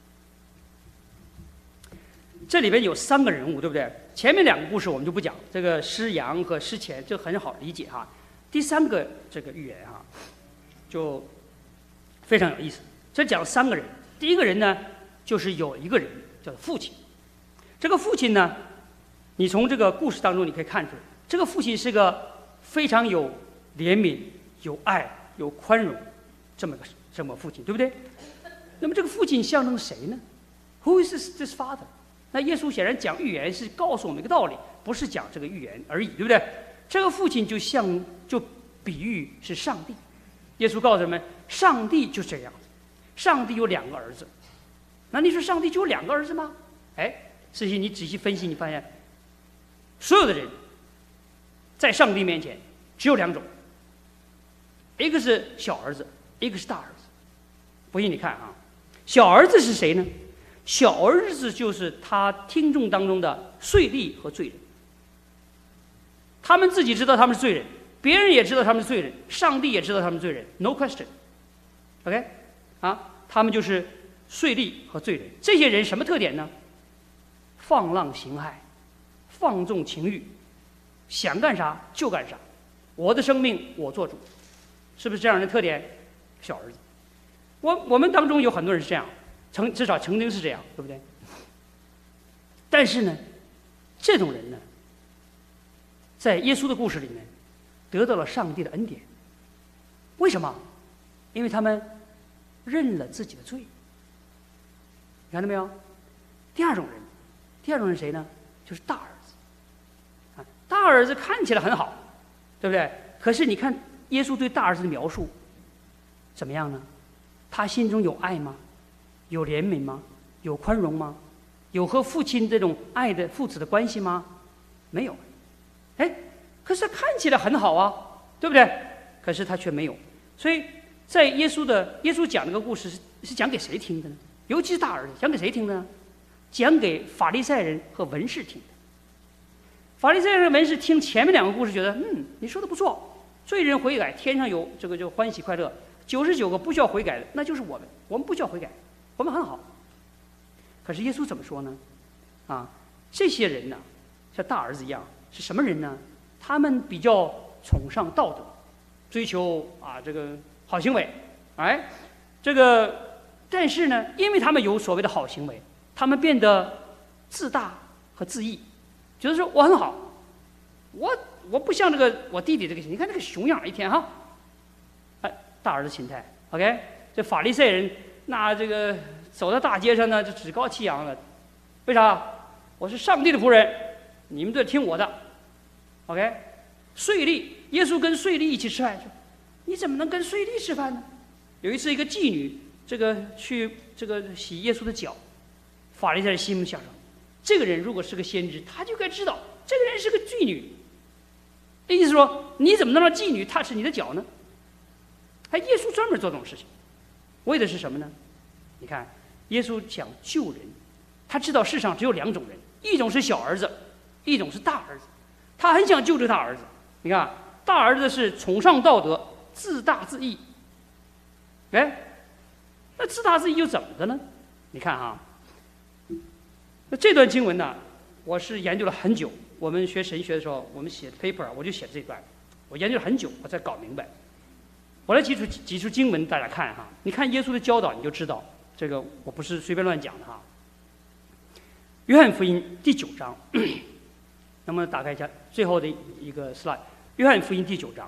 这里边有3个人物，对不对？前面2个故事我们就不讲，这个失羊和失钱这很好理解哈。第3个这个寓言哈，就非常有意思。这讲3个人，第一个人呢，就是有一个人叫父亲。这个父亲呢，你从这个故事当中你可以看出来，这个父亲是个非常有怜悯、有爱、有宽容这么个父亲，对不对？那么这个父亲象征谁呢 ？Who is this father？那耶稣显然讲寓言是告诉我们一个道理，不是讲这个寓言而已，对不对？这个父亲就比喻是上帝。耶稣告诉我们，上帝就这样子，上帝有2个儿子。那你说上帝就有2个儿子吗？哎，实际你仔细分析，你发现所有的人在上帝面前只有2种，一个是小儿子，一个是大儿子。不信你看啊，小儿子是谁呢？小儿子就是他听众当中的税吏和罪人，他们自己知道他们是罪人，别人也知道他们是罪人，上帝也知道他们是罪人 ，no question，OK， 啊，他们就是税吏和罪人。这些人什么特点呢？放浪形骸，放纵情欲，想干啥就干啥，我的生命我做主，是不是这样的特点？小儿子，我们当中有很多人是这样。至少曾经是这样，对不对？但是呢，这种人呢，在耶稣的故事里面得到了上帝的恩典。为什么？因为他们认了自己的罪。你看到没有？第二种人谁呢？就是大儿子。啊，大儿子看起来很好，对不对？可是你看耶稣对大儿子的描述怎么样呢？他心中有爱吗？有怜悯吗？有宽容吗？有和父亲这种爱的父子的关系吗？没有。哎，可是看起来很好啊，对不对？可是他却没有。所以在耶稣讲这个故事是讲给谁听的呢？尤其是大儿子，讲给谁听的呢？讲给法利赛人和文士听的。法利赛人和文士听前面2个故事，觉得你说的不错，罪人悔改，天上有这个就欢喜快乐；99个不需要悔改的，那就是我们不需要悔改。我们很好，可是耶稣怎么说呢？啊，这些人呢，像大儿子一样，是什么人呢？他们比较崇尚道德，追求这个好行为，哎，这个，但是呢，因为他们有所谓的好行为，他们变得自大和自义，觉得说我很好，我不像这个我弟弟这个，你看这个熊样一天哈，哎，大儿子心态 ，OK， 这法利赛人。那这个走在大街上呢，就趾高气扬的，为啥？我是上帝的仆人，你们都得听我的。OK， 税吏，耶稣跟税吏一起吃饭，说你怎么能跟税吏吃饭呢？有一次，一个妓女去洗耶稣的脚，法利赛人心里想说，这个人如果是个先知，他就该知道这个人是个妓女。意思说，你怎么能让妓女踏实你的脚呢？还耶稣专门做这种事情。为的是什么呢？你看，耶稣想救人，他知道世上只有2种人，一种是小儿子，一种是大儿子。他很想救这个大儿子。你看，大儿子是崇尚道德，自大自义。哎，那自大自义又怎么的呢？你看哈，那这段经文呢，我是研究了很久。我们学神学的时候，我们写 paper， 我就写这段，我研究了很久，我才搞明白。我来几处经文，大家看哈。你看耶稣的教导，你就知道这个我不是随便乱讲的哈。约翰福音第9章，能不能打开一下最后的一个 slide？ 约翰福音第9章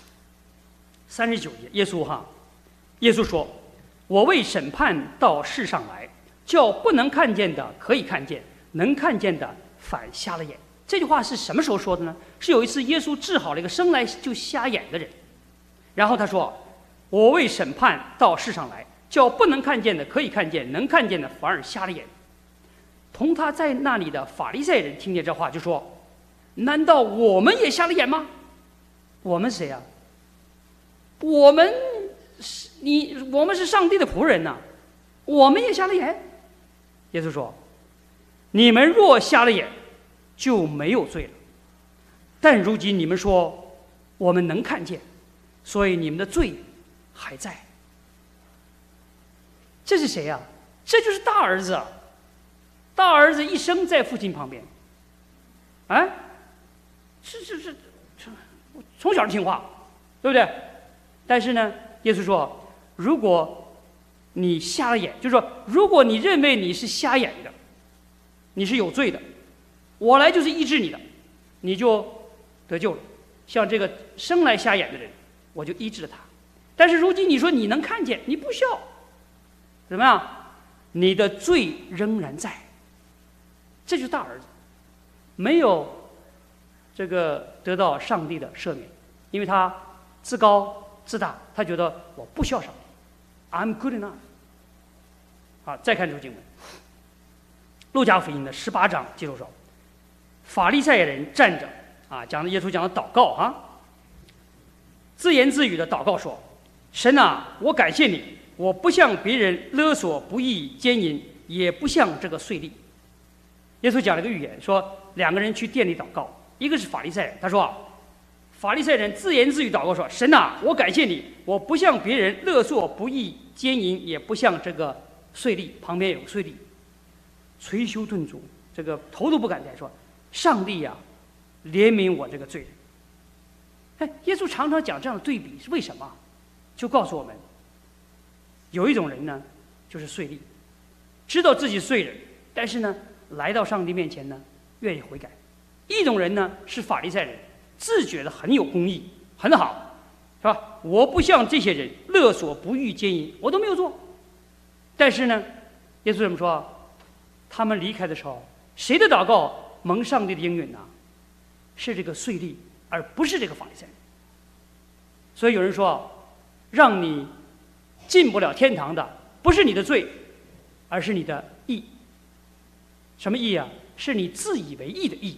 39节，耶稣说：“我为审判到世上来，叫不能看见的可以看见，能看见的反瞎了眼。”这句话是什么时候说的呢？是有一次耶稣治好了一个生来就瞎眼的人。然后他说：“我为审判到世上来，叫不能看见的可以看见，能看见的反而瞎了眼。”同他在那里的法利赛人听见这话，就说：“难道我们也瞎了眼吗？”我们谁啊？我们是上帝的仆人呐，我们也瞎了眼。耶稣说：“ 你们若瞎了眼，就没有罪了。但如今你们说我们能看见，所以你们的罪还在。这是谁呀？这就是大儿子啊！大儿子一生在父亲旁边，啊，这，从小就听话，对不对？但是呢，耶稣说，如果你瞎了眼，就是说，如果你认为你是瞎眼的，你是有罪的，我来就是医治你的，你就得救了。像这个生来瞎眼的人，我就医治了他。但是如今你说你能看见，你不需要，怎么样？你的罪仍然在。这就是大儿子，没有这个得到上帝的赦免，因为他自高自大，他觉得我不需要上帝 ，I'm good enough。好，再看这个经文，路加福音的18章接着说，法利赛人站着啊，讲的耶稣讲的祷告啊，自言自语的祷告说：“神啊，我感谢你，我不向别人勒索不义奸淫，也不向这个税吏。”耶稣讲了一个寓言，说两个人去店里祷告，一个是法利赛人，他说法利赛人自言自语祷告说：“神啊，我感谢你，我不向别人勒索不义奸淫，也不向这个税吏。”旁边有个税吏，捶胸顿足，这个头都不敢抬，说：“上帝呀，怜悯我这个罪人。”哎，耶稣常常讲这样的对比是为什么？就告诉我们，有一种人呢，就是税吏，知道自己罪人，但是呢，来到上帝面前呢，愿意悔改。一种人呢是法利赛人，自觉的很有公义，很好，是吧？我不像这些人勒索不义奸淫，我都没有做。但是呢，耶稣怎么说？他们离开的时候，谁的祷告蒙上帝的应允呢？是这个税吏，而不是这个法利赛人。所以有人说，让你进不了天堂的，不是你的罪，而是你的义。什么义啊？是你自以为义的义。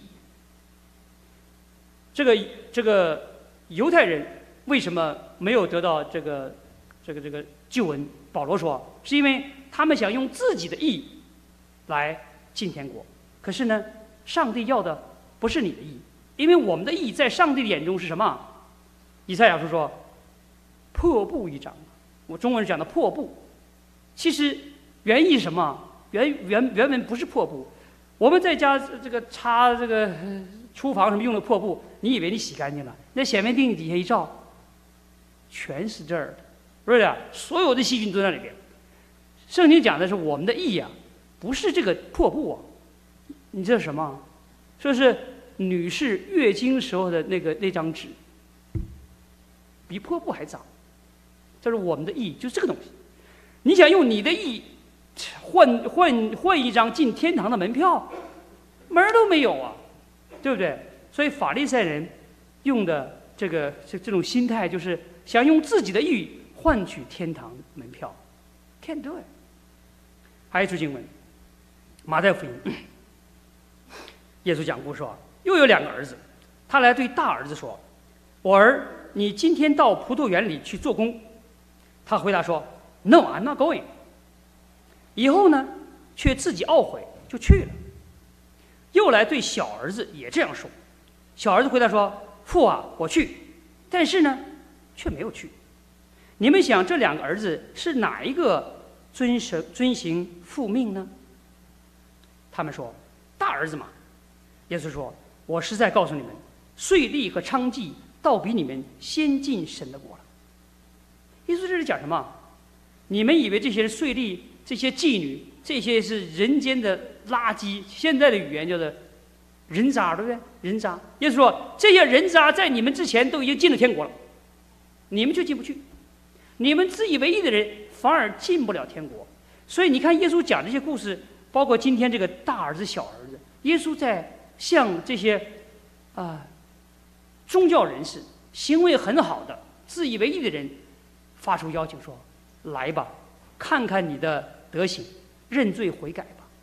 这个犹太人为什么没有得到这个救恩？保罗说，是因为他们想用自己的义来进天国。可是呢，上帝要的不是你的义，因为我们的义在上帝的眼中是什么？以赛亚书说，破布一张。我中文讲的破布，其实原意是什么？原文不是破布。我们在家这个擦这个厨房什么用的破布，你以为你洗干净了？那显微镜底下一照，全是这儿的，是不是？所有的细菌都在里边。圣经讲的是我们的义啊，不是这个破布啊。你知道什么？说是女士月经时候的那张纸，比破布还脏。这是我们的义，就是这个东西。你想用你的义换一张进天堂的门票，门儿都没有啊，对不对？所以法利赛人用的这种心态，就是想用自己的义换取天堂门票 ，can't do it。还有一处经文，马太福音，耶稣讲故事说，又有两个儿子，他来对大儿子说：“我儿，你今天到葡萄园里去做工。”他回答说 ：“No, I'm not going。”以后呢，却自己懊悔，就去了。又来对小儿子也这样说。小儿子回答说：“父啊，我去。”但是呢，却没有去。你们想，这两个儿子是哪一个遵行父命呢？他们说：“大儿子嘛。”耶稣说：“我实在告诉你们，税吏和娼妓倒比你们先进神的国了。”耶稣这是讲什么？你们以为这些税吏、这些妓女、这些是人间的垃圾？现在的语言叫做人渣，对不对？人渣。耶稣说，这些人渣在你们之前都已经进了天国了，你们却进不去。你们自以为义的人反而进不了天国。所以你看，耶稣讲这些故事，包括今天这个大儿子、小儿子，耶稣在向这些宗教人士、行为很好的、自以为义的人发出邀请说：“来吧，看看你的德行，认罪悔改吧。”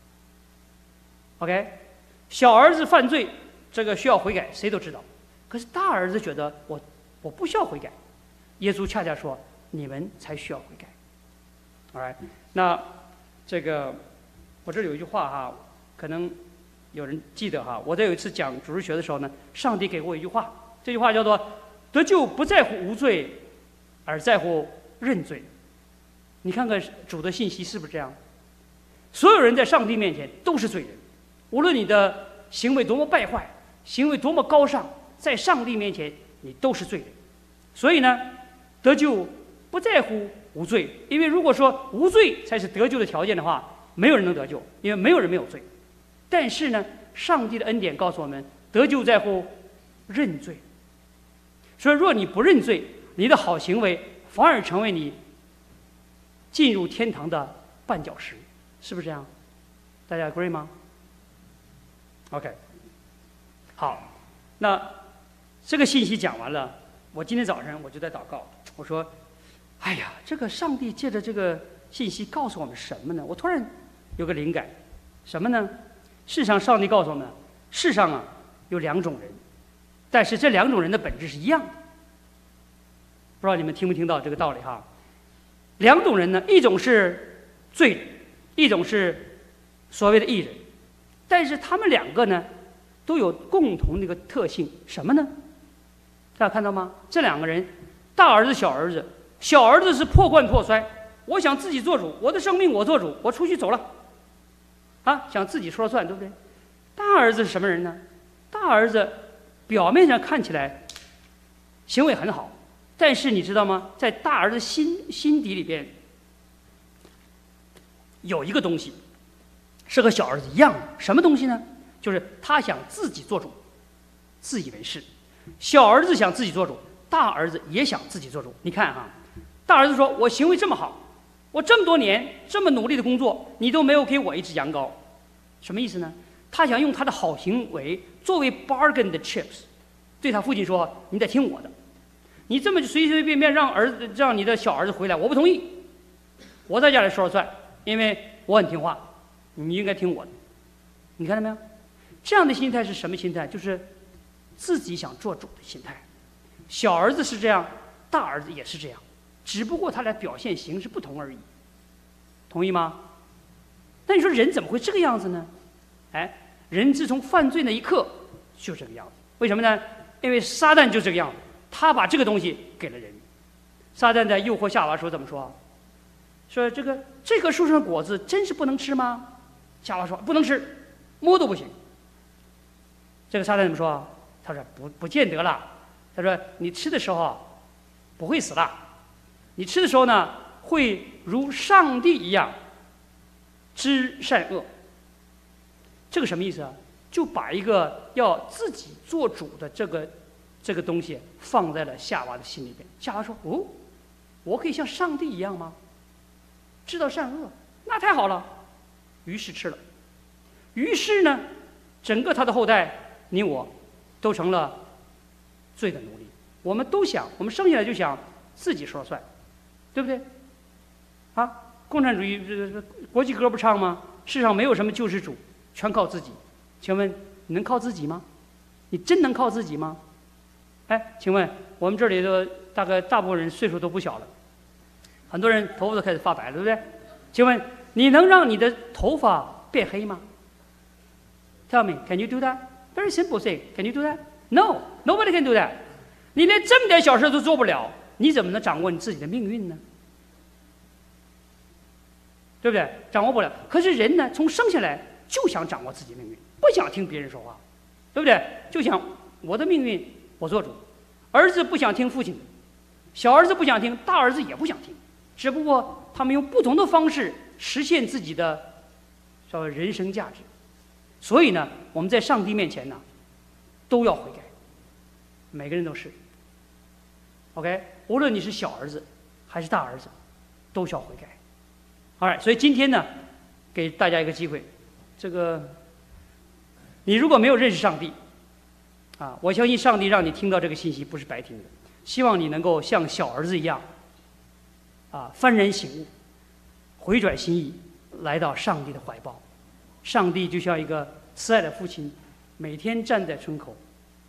OK， 小儿子犯罪，这个需要悔改，谁都知道。可是大儿子觉得我不需要悔改，耶稣恰恰说你们才需要悔改。Alright， 那这个我这里有一句话哈， 可能有人记得哈，我在有一次讲主日学的时候呢，上帝给过我一句话，这句话叫做“得救不在乎无罪，而在乎认罪”。你看看主的信息是不是这样？所有人在上帝面前都是罪人，无论你的行为多么败坏，行为多么高尚，在上帝面前你都是罪人。所以呢，得救不在乎无罪，因为如果说无罪才是得救的条件的话，没有人能得救，因为没有人没有罪。但是呢，上帝的恩典告诉我们，得救在乎认罪。所以，若你不认罪，你的好行为反而成为你进入天堂的绊脚石，是不是这样？大家 agree 吗 ？OK， 好，那这个信息讲完了，我今天早上我就在祷告，我说：“哎呀，这个上帝借着这个信息告诉我们什么呢？”我突然有个灵感，什么呢？事实上，上帝告诉我们，世上啊有两种人，但是这两种人的本质是一样的。不知道你们听没听到这个道理哈？两种人呢，一种是罪人，一种是所谓的义人，但是他们两个呢都有共同的一个特性，什么呢？大家看到吗？这两个人，大儿子、小儿子，小儿子是破罐破摔，我想自己做主，我的生命我做主，我出去走了。想自己说了算，对不对？大儿子是什么人呢？大儿子表面上看起来行为很好，但是你知道吗？在大儿子心底里边有一个东西，是和小儿子一样的。什么东西呢？就是他想自己做主，自以为是。小儿子想自己做主，大儿子也想自己做主。你看哈，大儿子说：“我行为这么好。我这么多年这么努力的工作，你都没有给我一只羊羔，什么意思呢？他想用他的好行为作为 bargain 的 chips， 对他父亲说：“你得听我的，你这么随随便便让你的小儿子回来，我不同意，我在家里说了算，因为我很听话，你应该听我的。”你看到没有？这样的心态是什么心态？就是自己想做主的心态。小儿子是这样，大儿子也是这样。只不过他俩表现形式不同而已，同意吗？那你说人怎么会这个样子呢？人自从犯罪那一刻就这个样子。为什么呢？因为撒旦就这个样子，他把这个东西给了人。撒旦在诱惑夏娃的时候怎么说？说这棵树上的果子真是不能吃吗？夏娃说不能吃，摸都不行。这个撒旦怎么说？他说不见得了。他说你吃的时候不会死的。你吃的时候呢，会如上帝一样知善恶。这个什么意思啊？就把一个要自己做主的这个东西放在了夏娃的心里边。夏娃说：“哦，我可以像上帝一样吗？知道善恶，那太好了。”于是吃了。于是呢，整个他的后代，你我，都成了罪的奴隶。我们都想，我们生下来就想自己说了算。对不对？共产主义国际歌不唱吗？世上没有什么救世主，全靠自己。请问你能靠自己吗？你真能靠自己吗？请问我们这里的大概大部分人岁数都不小了，很多人头发都开始发白了，对不对？请问你能让你的头发变黑吗？ Tell me, can you do that? Very simple thing. Can you do that? No, nobody can do that. 你连这么点小事都做不了，你怎么能掌握你自己的命运呢？对不对？掌握不了。可是人呢，从生下来就想掌握自己的命运，不想听别人说话，对不对？就想我的命运我做主。儿子不想听父亲的，小儿子不想听，大儿子也不想听，只不过他们用不同的方式实现自己的人生价值。所以呢，我们在上帝面前呢，都要悔改，每个人都是。OK， 无论你是小儿子还是大儿子，都需要悔改。好，所以今天呢，给大家一个机会，你如果没有认识上帝，我相信上帝让你听到这个信息不是白听的，希望你能够像小儿子一样，幡然醒悟，回转心意，来到上帝的怀抱。上帝就像一个慈爱的父亲，每天站在村口，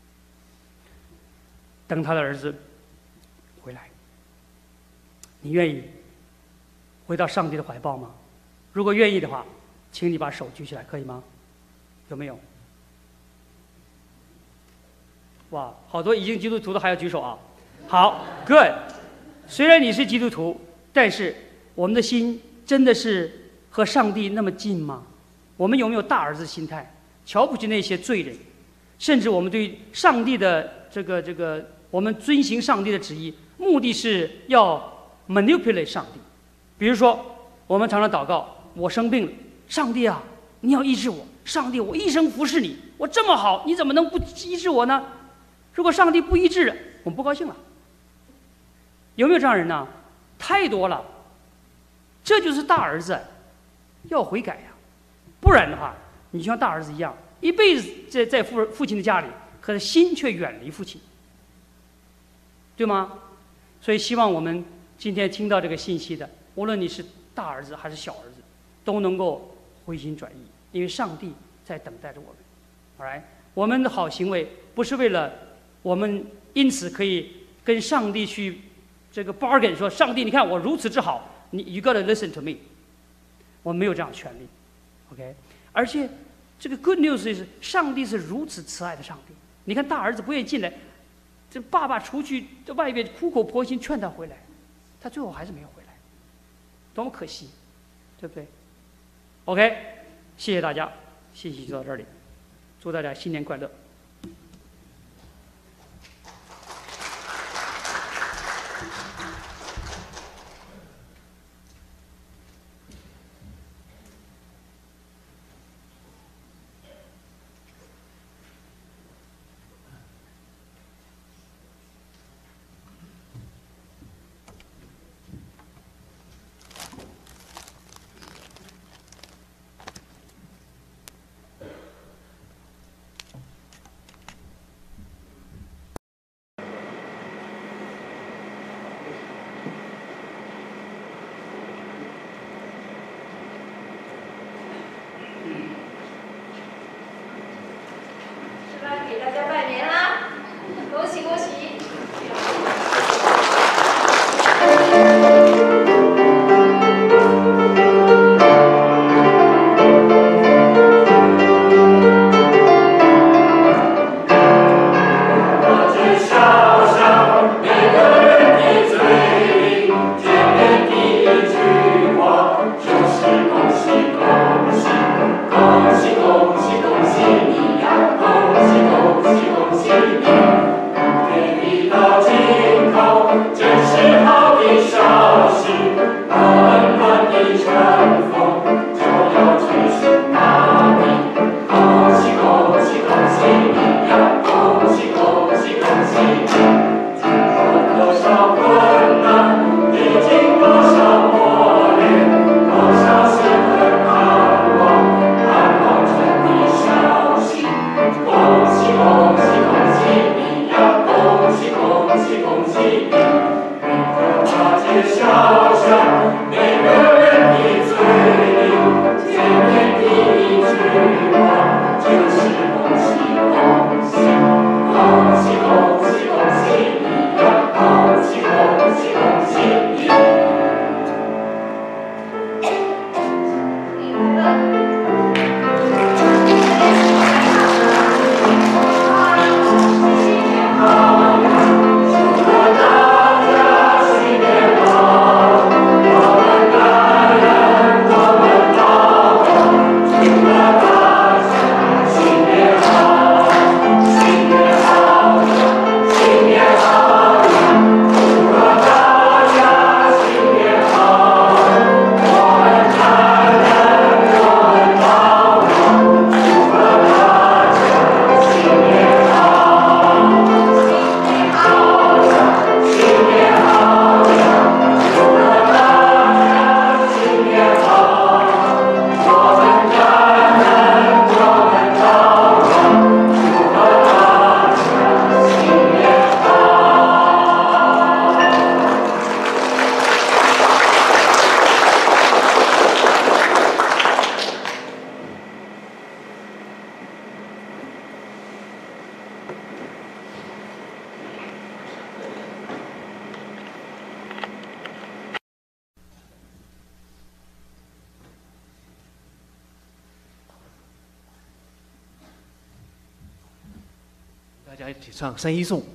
等他的儿子回来。你愿意回到上帝的怀抱吗？如果愿意的话，请你把手举起来，可以吗？ 有没有？哇，好多已经基督徒的还要举手啊！好 ，good。虽然你是基督徒，但是我们的心真的是和上帝那么近吗？我们有没有大儿子心态，瞧不起那些罪人？甚至我们对上帝的这个，我们遵行上帝的旨意，目的是要 manipulate 上帝。比如说，我们常常祷告：我生病了，上帝啊，你要医治我。上帝，我一生服侍你，我这么好，你怎么能不医治我呢？如果上帝不医治，我们不高兴了。有没有这样人呢？太多了。这就是大儿子要悔改呀，不然的话，你就像大儿子一样，一辈子在父亲的家里，可是心却远离父亲，对吗？所以希望我们今天听到这个信息的，无论你是大儿子还是小儿子，都能够回心转意，因为上帝在等待着我们。Alright， 我们的好行为不是为了我们因此可以跟上帝去这个 bargain， 说上帝，你看我如此之好，you gotta listen to me。我们没有这样的权利 ，OK？ 而且这个 good news 是上帝是如此慈爱的上帝。你看大儿子不愿意进来，这爸爸出去在外边苦口婆心劝他回来，他最后还是没有回来，多么可惜，对不对 ？OK， 谢谢大家，信息就到这里，祝大家新年快乐。 给大家拜年啦，恭喜恭喜！恭喜恭喜恭喜你呀！恭喜恭喜恭喜！ 家一起唱《三一颂》。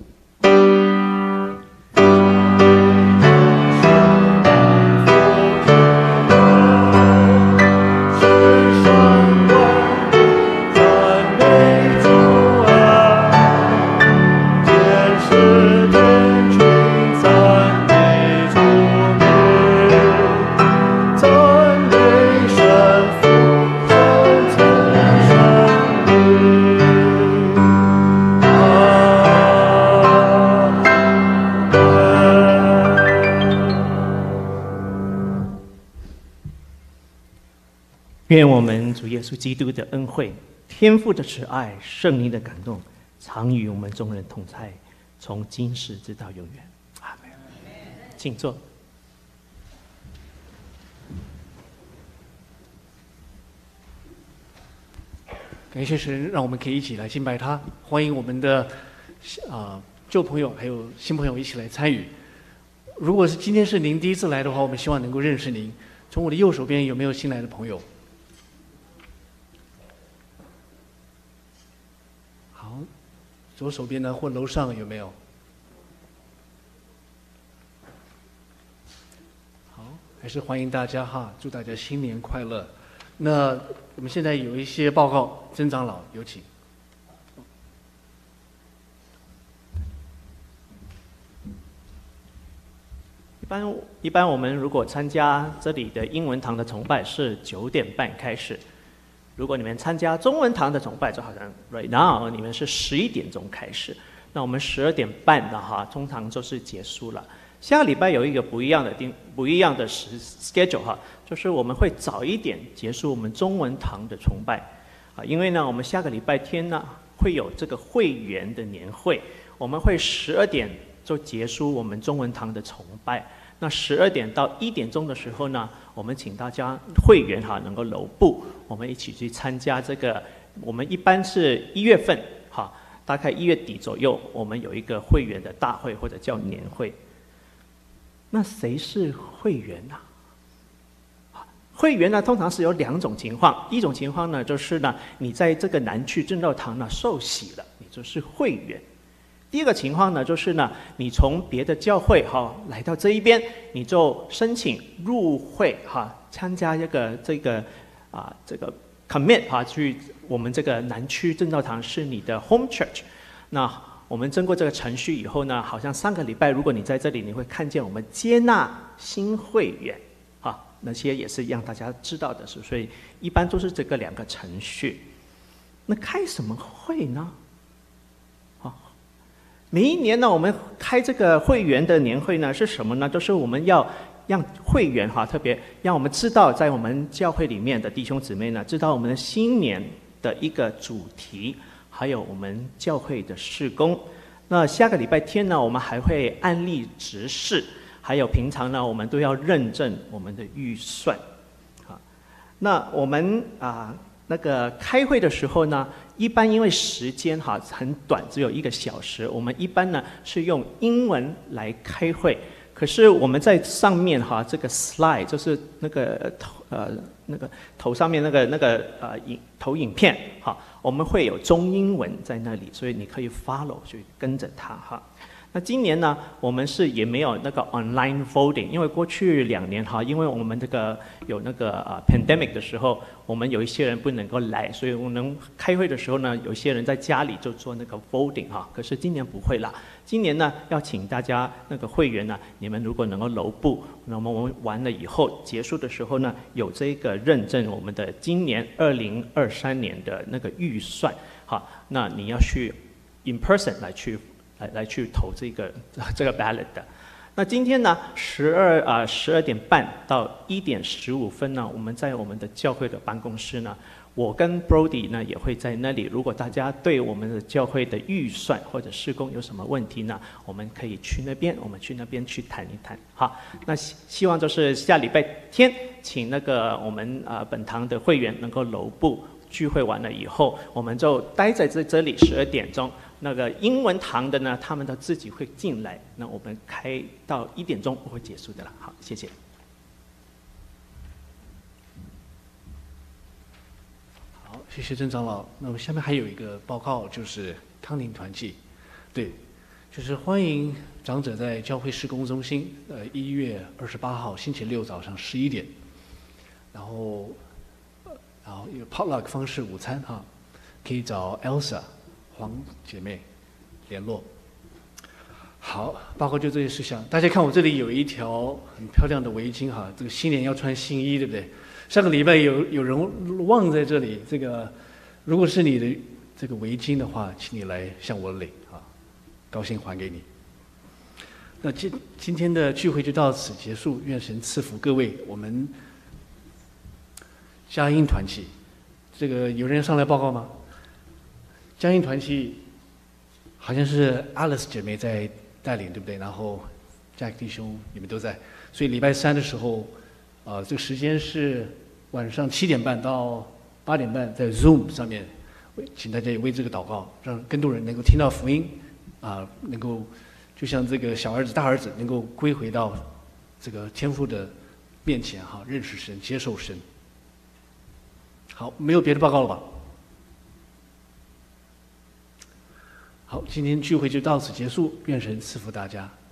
愿我们主耶稣基督的恩惠、天父的慈爱、圣灵的感动，常与我们众人同在，从今时直到永远。阿门。请坐。 感谢神，让我们可以一起来敬拜他。欢迎我们的旧朋友还有新朋友一起来参与。如果是今天是您第一次来的话，我们希望能够认识您。从我的右手边有没有新来的朋友？好，左手边呢或楼上有没有？好，还是欢迎大家哈，祝大家新年快乐。那我们现在有一些报告，曾长老有请。 一般我们如果参加这里的英文堂的崇拜是9点半开始，如果你们参加中文堂的崇拜，就好像 right now 你们是11点钟开始，那我们12点半的哈，通常就是结束了。下个礼拜有一个不一样的schedule 哈，就是我们会早一点结束我们中文堂的崇拜啊，因为呢，我们下个礼拜天呢会有这个会员的年会，我们会12点就结束我们中文堂的崇拜。那12点到1点钟的时候呢，我们请大家会员哈能够留步，我们一起去参加这个。我们一般是1月份哈，大概1月底左右，我们有一个会员的大会或者叫年会。那谁是会员呢？会员呢，通常是有2种情况。一种情况呢，就是呢，你在这个南区正道堂呢受洗了，你就是会员。第二个情况呢，就是呢，你从别的教会哈来到这一边，你就申请入会哈，参加这个commit 哈，去我们这个南区正道堂是你的 home church。那我们经过这个程序以后呢，好像3个礼拜，如果你在这里，你会看见我们接纳新会员啊，那些也是让大家知道的，所以一般都是这个2个程序。那开什么会呢？每一年呢，我们开这个会员的年会呢，是什么呢？就是我们要让会员哈，特别让我们知道，在我们教会里面的弟兄姊妹呢，知道我们的新年的一个主题，还有我们教会的事工。那下个礼拜天呢，我们还会按例执事，还有平常呢，我们都要认证我们的预算。好，那我们那个开会的时候呢，一般因为时间哈很短，只有1个小时，我们一般呢是用英文来开会。可是我们在上面哈，这个 slide 就是那个头上面那个投影片哈，我们会有中英文在那里，所以你可以 follow 去跟着它哈。那今年呢，我们也没有那个 online voting， 因为过去2年哈，因为我们这个有那个pandemic 的时候，我们有一些人不能够来，所以我们开会的时候呢，有些人在家里就做那个 voting 哈。可是今年不会啦，今年呢要请大家那个会员呢，你们如果能够留步，那么我们完了以后结束的时候呢，有这个认证我们的今年2023年的那个预算哈，那你要去 in person 来去投这个 ballot 的。那今天呢，12点半到1点15分呢，我们在我们的教会的办公室呢，我跟 Brody 呢也会在那里。如果大家对我们的教会的预算或者事工有什么问题呢，我们可以去那边，去谈一谈。好，那希望就是下礼拜天，请那个我们本堂的会员能够留步。聚会完了以后，我们就待在这里12点钟。那个英文堂的呢，他们都自己会进来。那我们开到1点钟会结束的了。好，谢谢。 好，谢谢郑长老。那么下面还有一个报告，就是康宁团契。 对，就是欢迎长者在教会事工中心，1月28号星期六早上11点，然后有 potluck 方式午餐哈，可以找 Elsa 黄姐妹联络。好，报告就这些事项。大家看我这里有一条很漂亮的围巾哈，这个新年要穿新衣，对不对？上个礼拜有人忘在这里，这个如果是你的这个围巾的话，请你来向我领啊，高兴还给你。那今天的聚会就到此结束，愿神赐福各位。我们佳音团契，这个有人上来报告吗？佳音团契好像是 Alice 姐妹在带领，对不对？然后 Jack 弟兄你们都在，所以礼拜3的时候，这个时间是晚上7点半到8点半，在 Zoom 上面，请大家也为这个祷告，让更多人能够听到福音，能够就像这个小儿子、大儿子能够归回到这个天父的面前哈，认识神、接受神。好，没有别的报告了吧？好，今天聚会就到此结束，愿神赐福大家。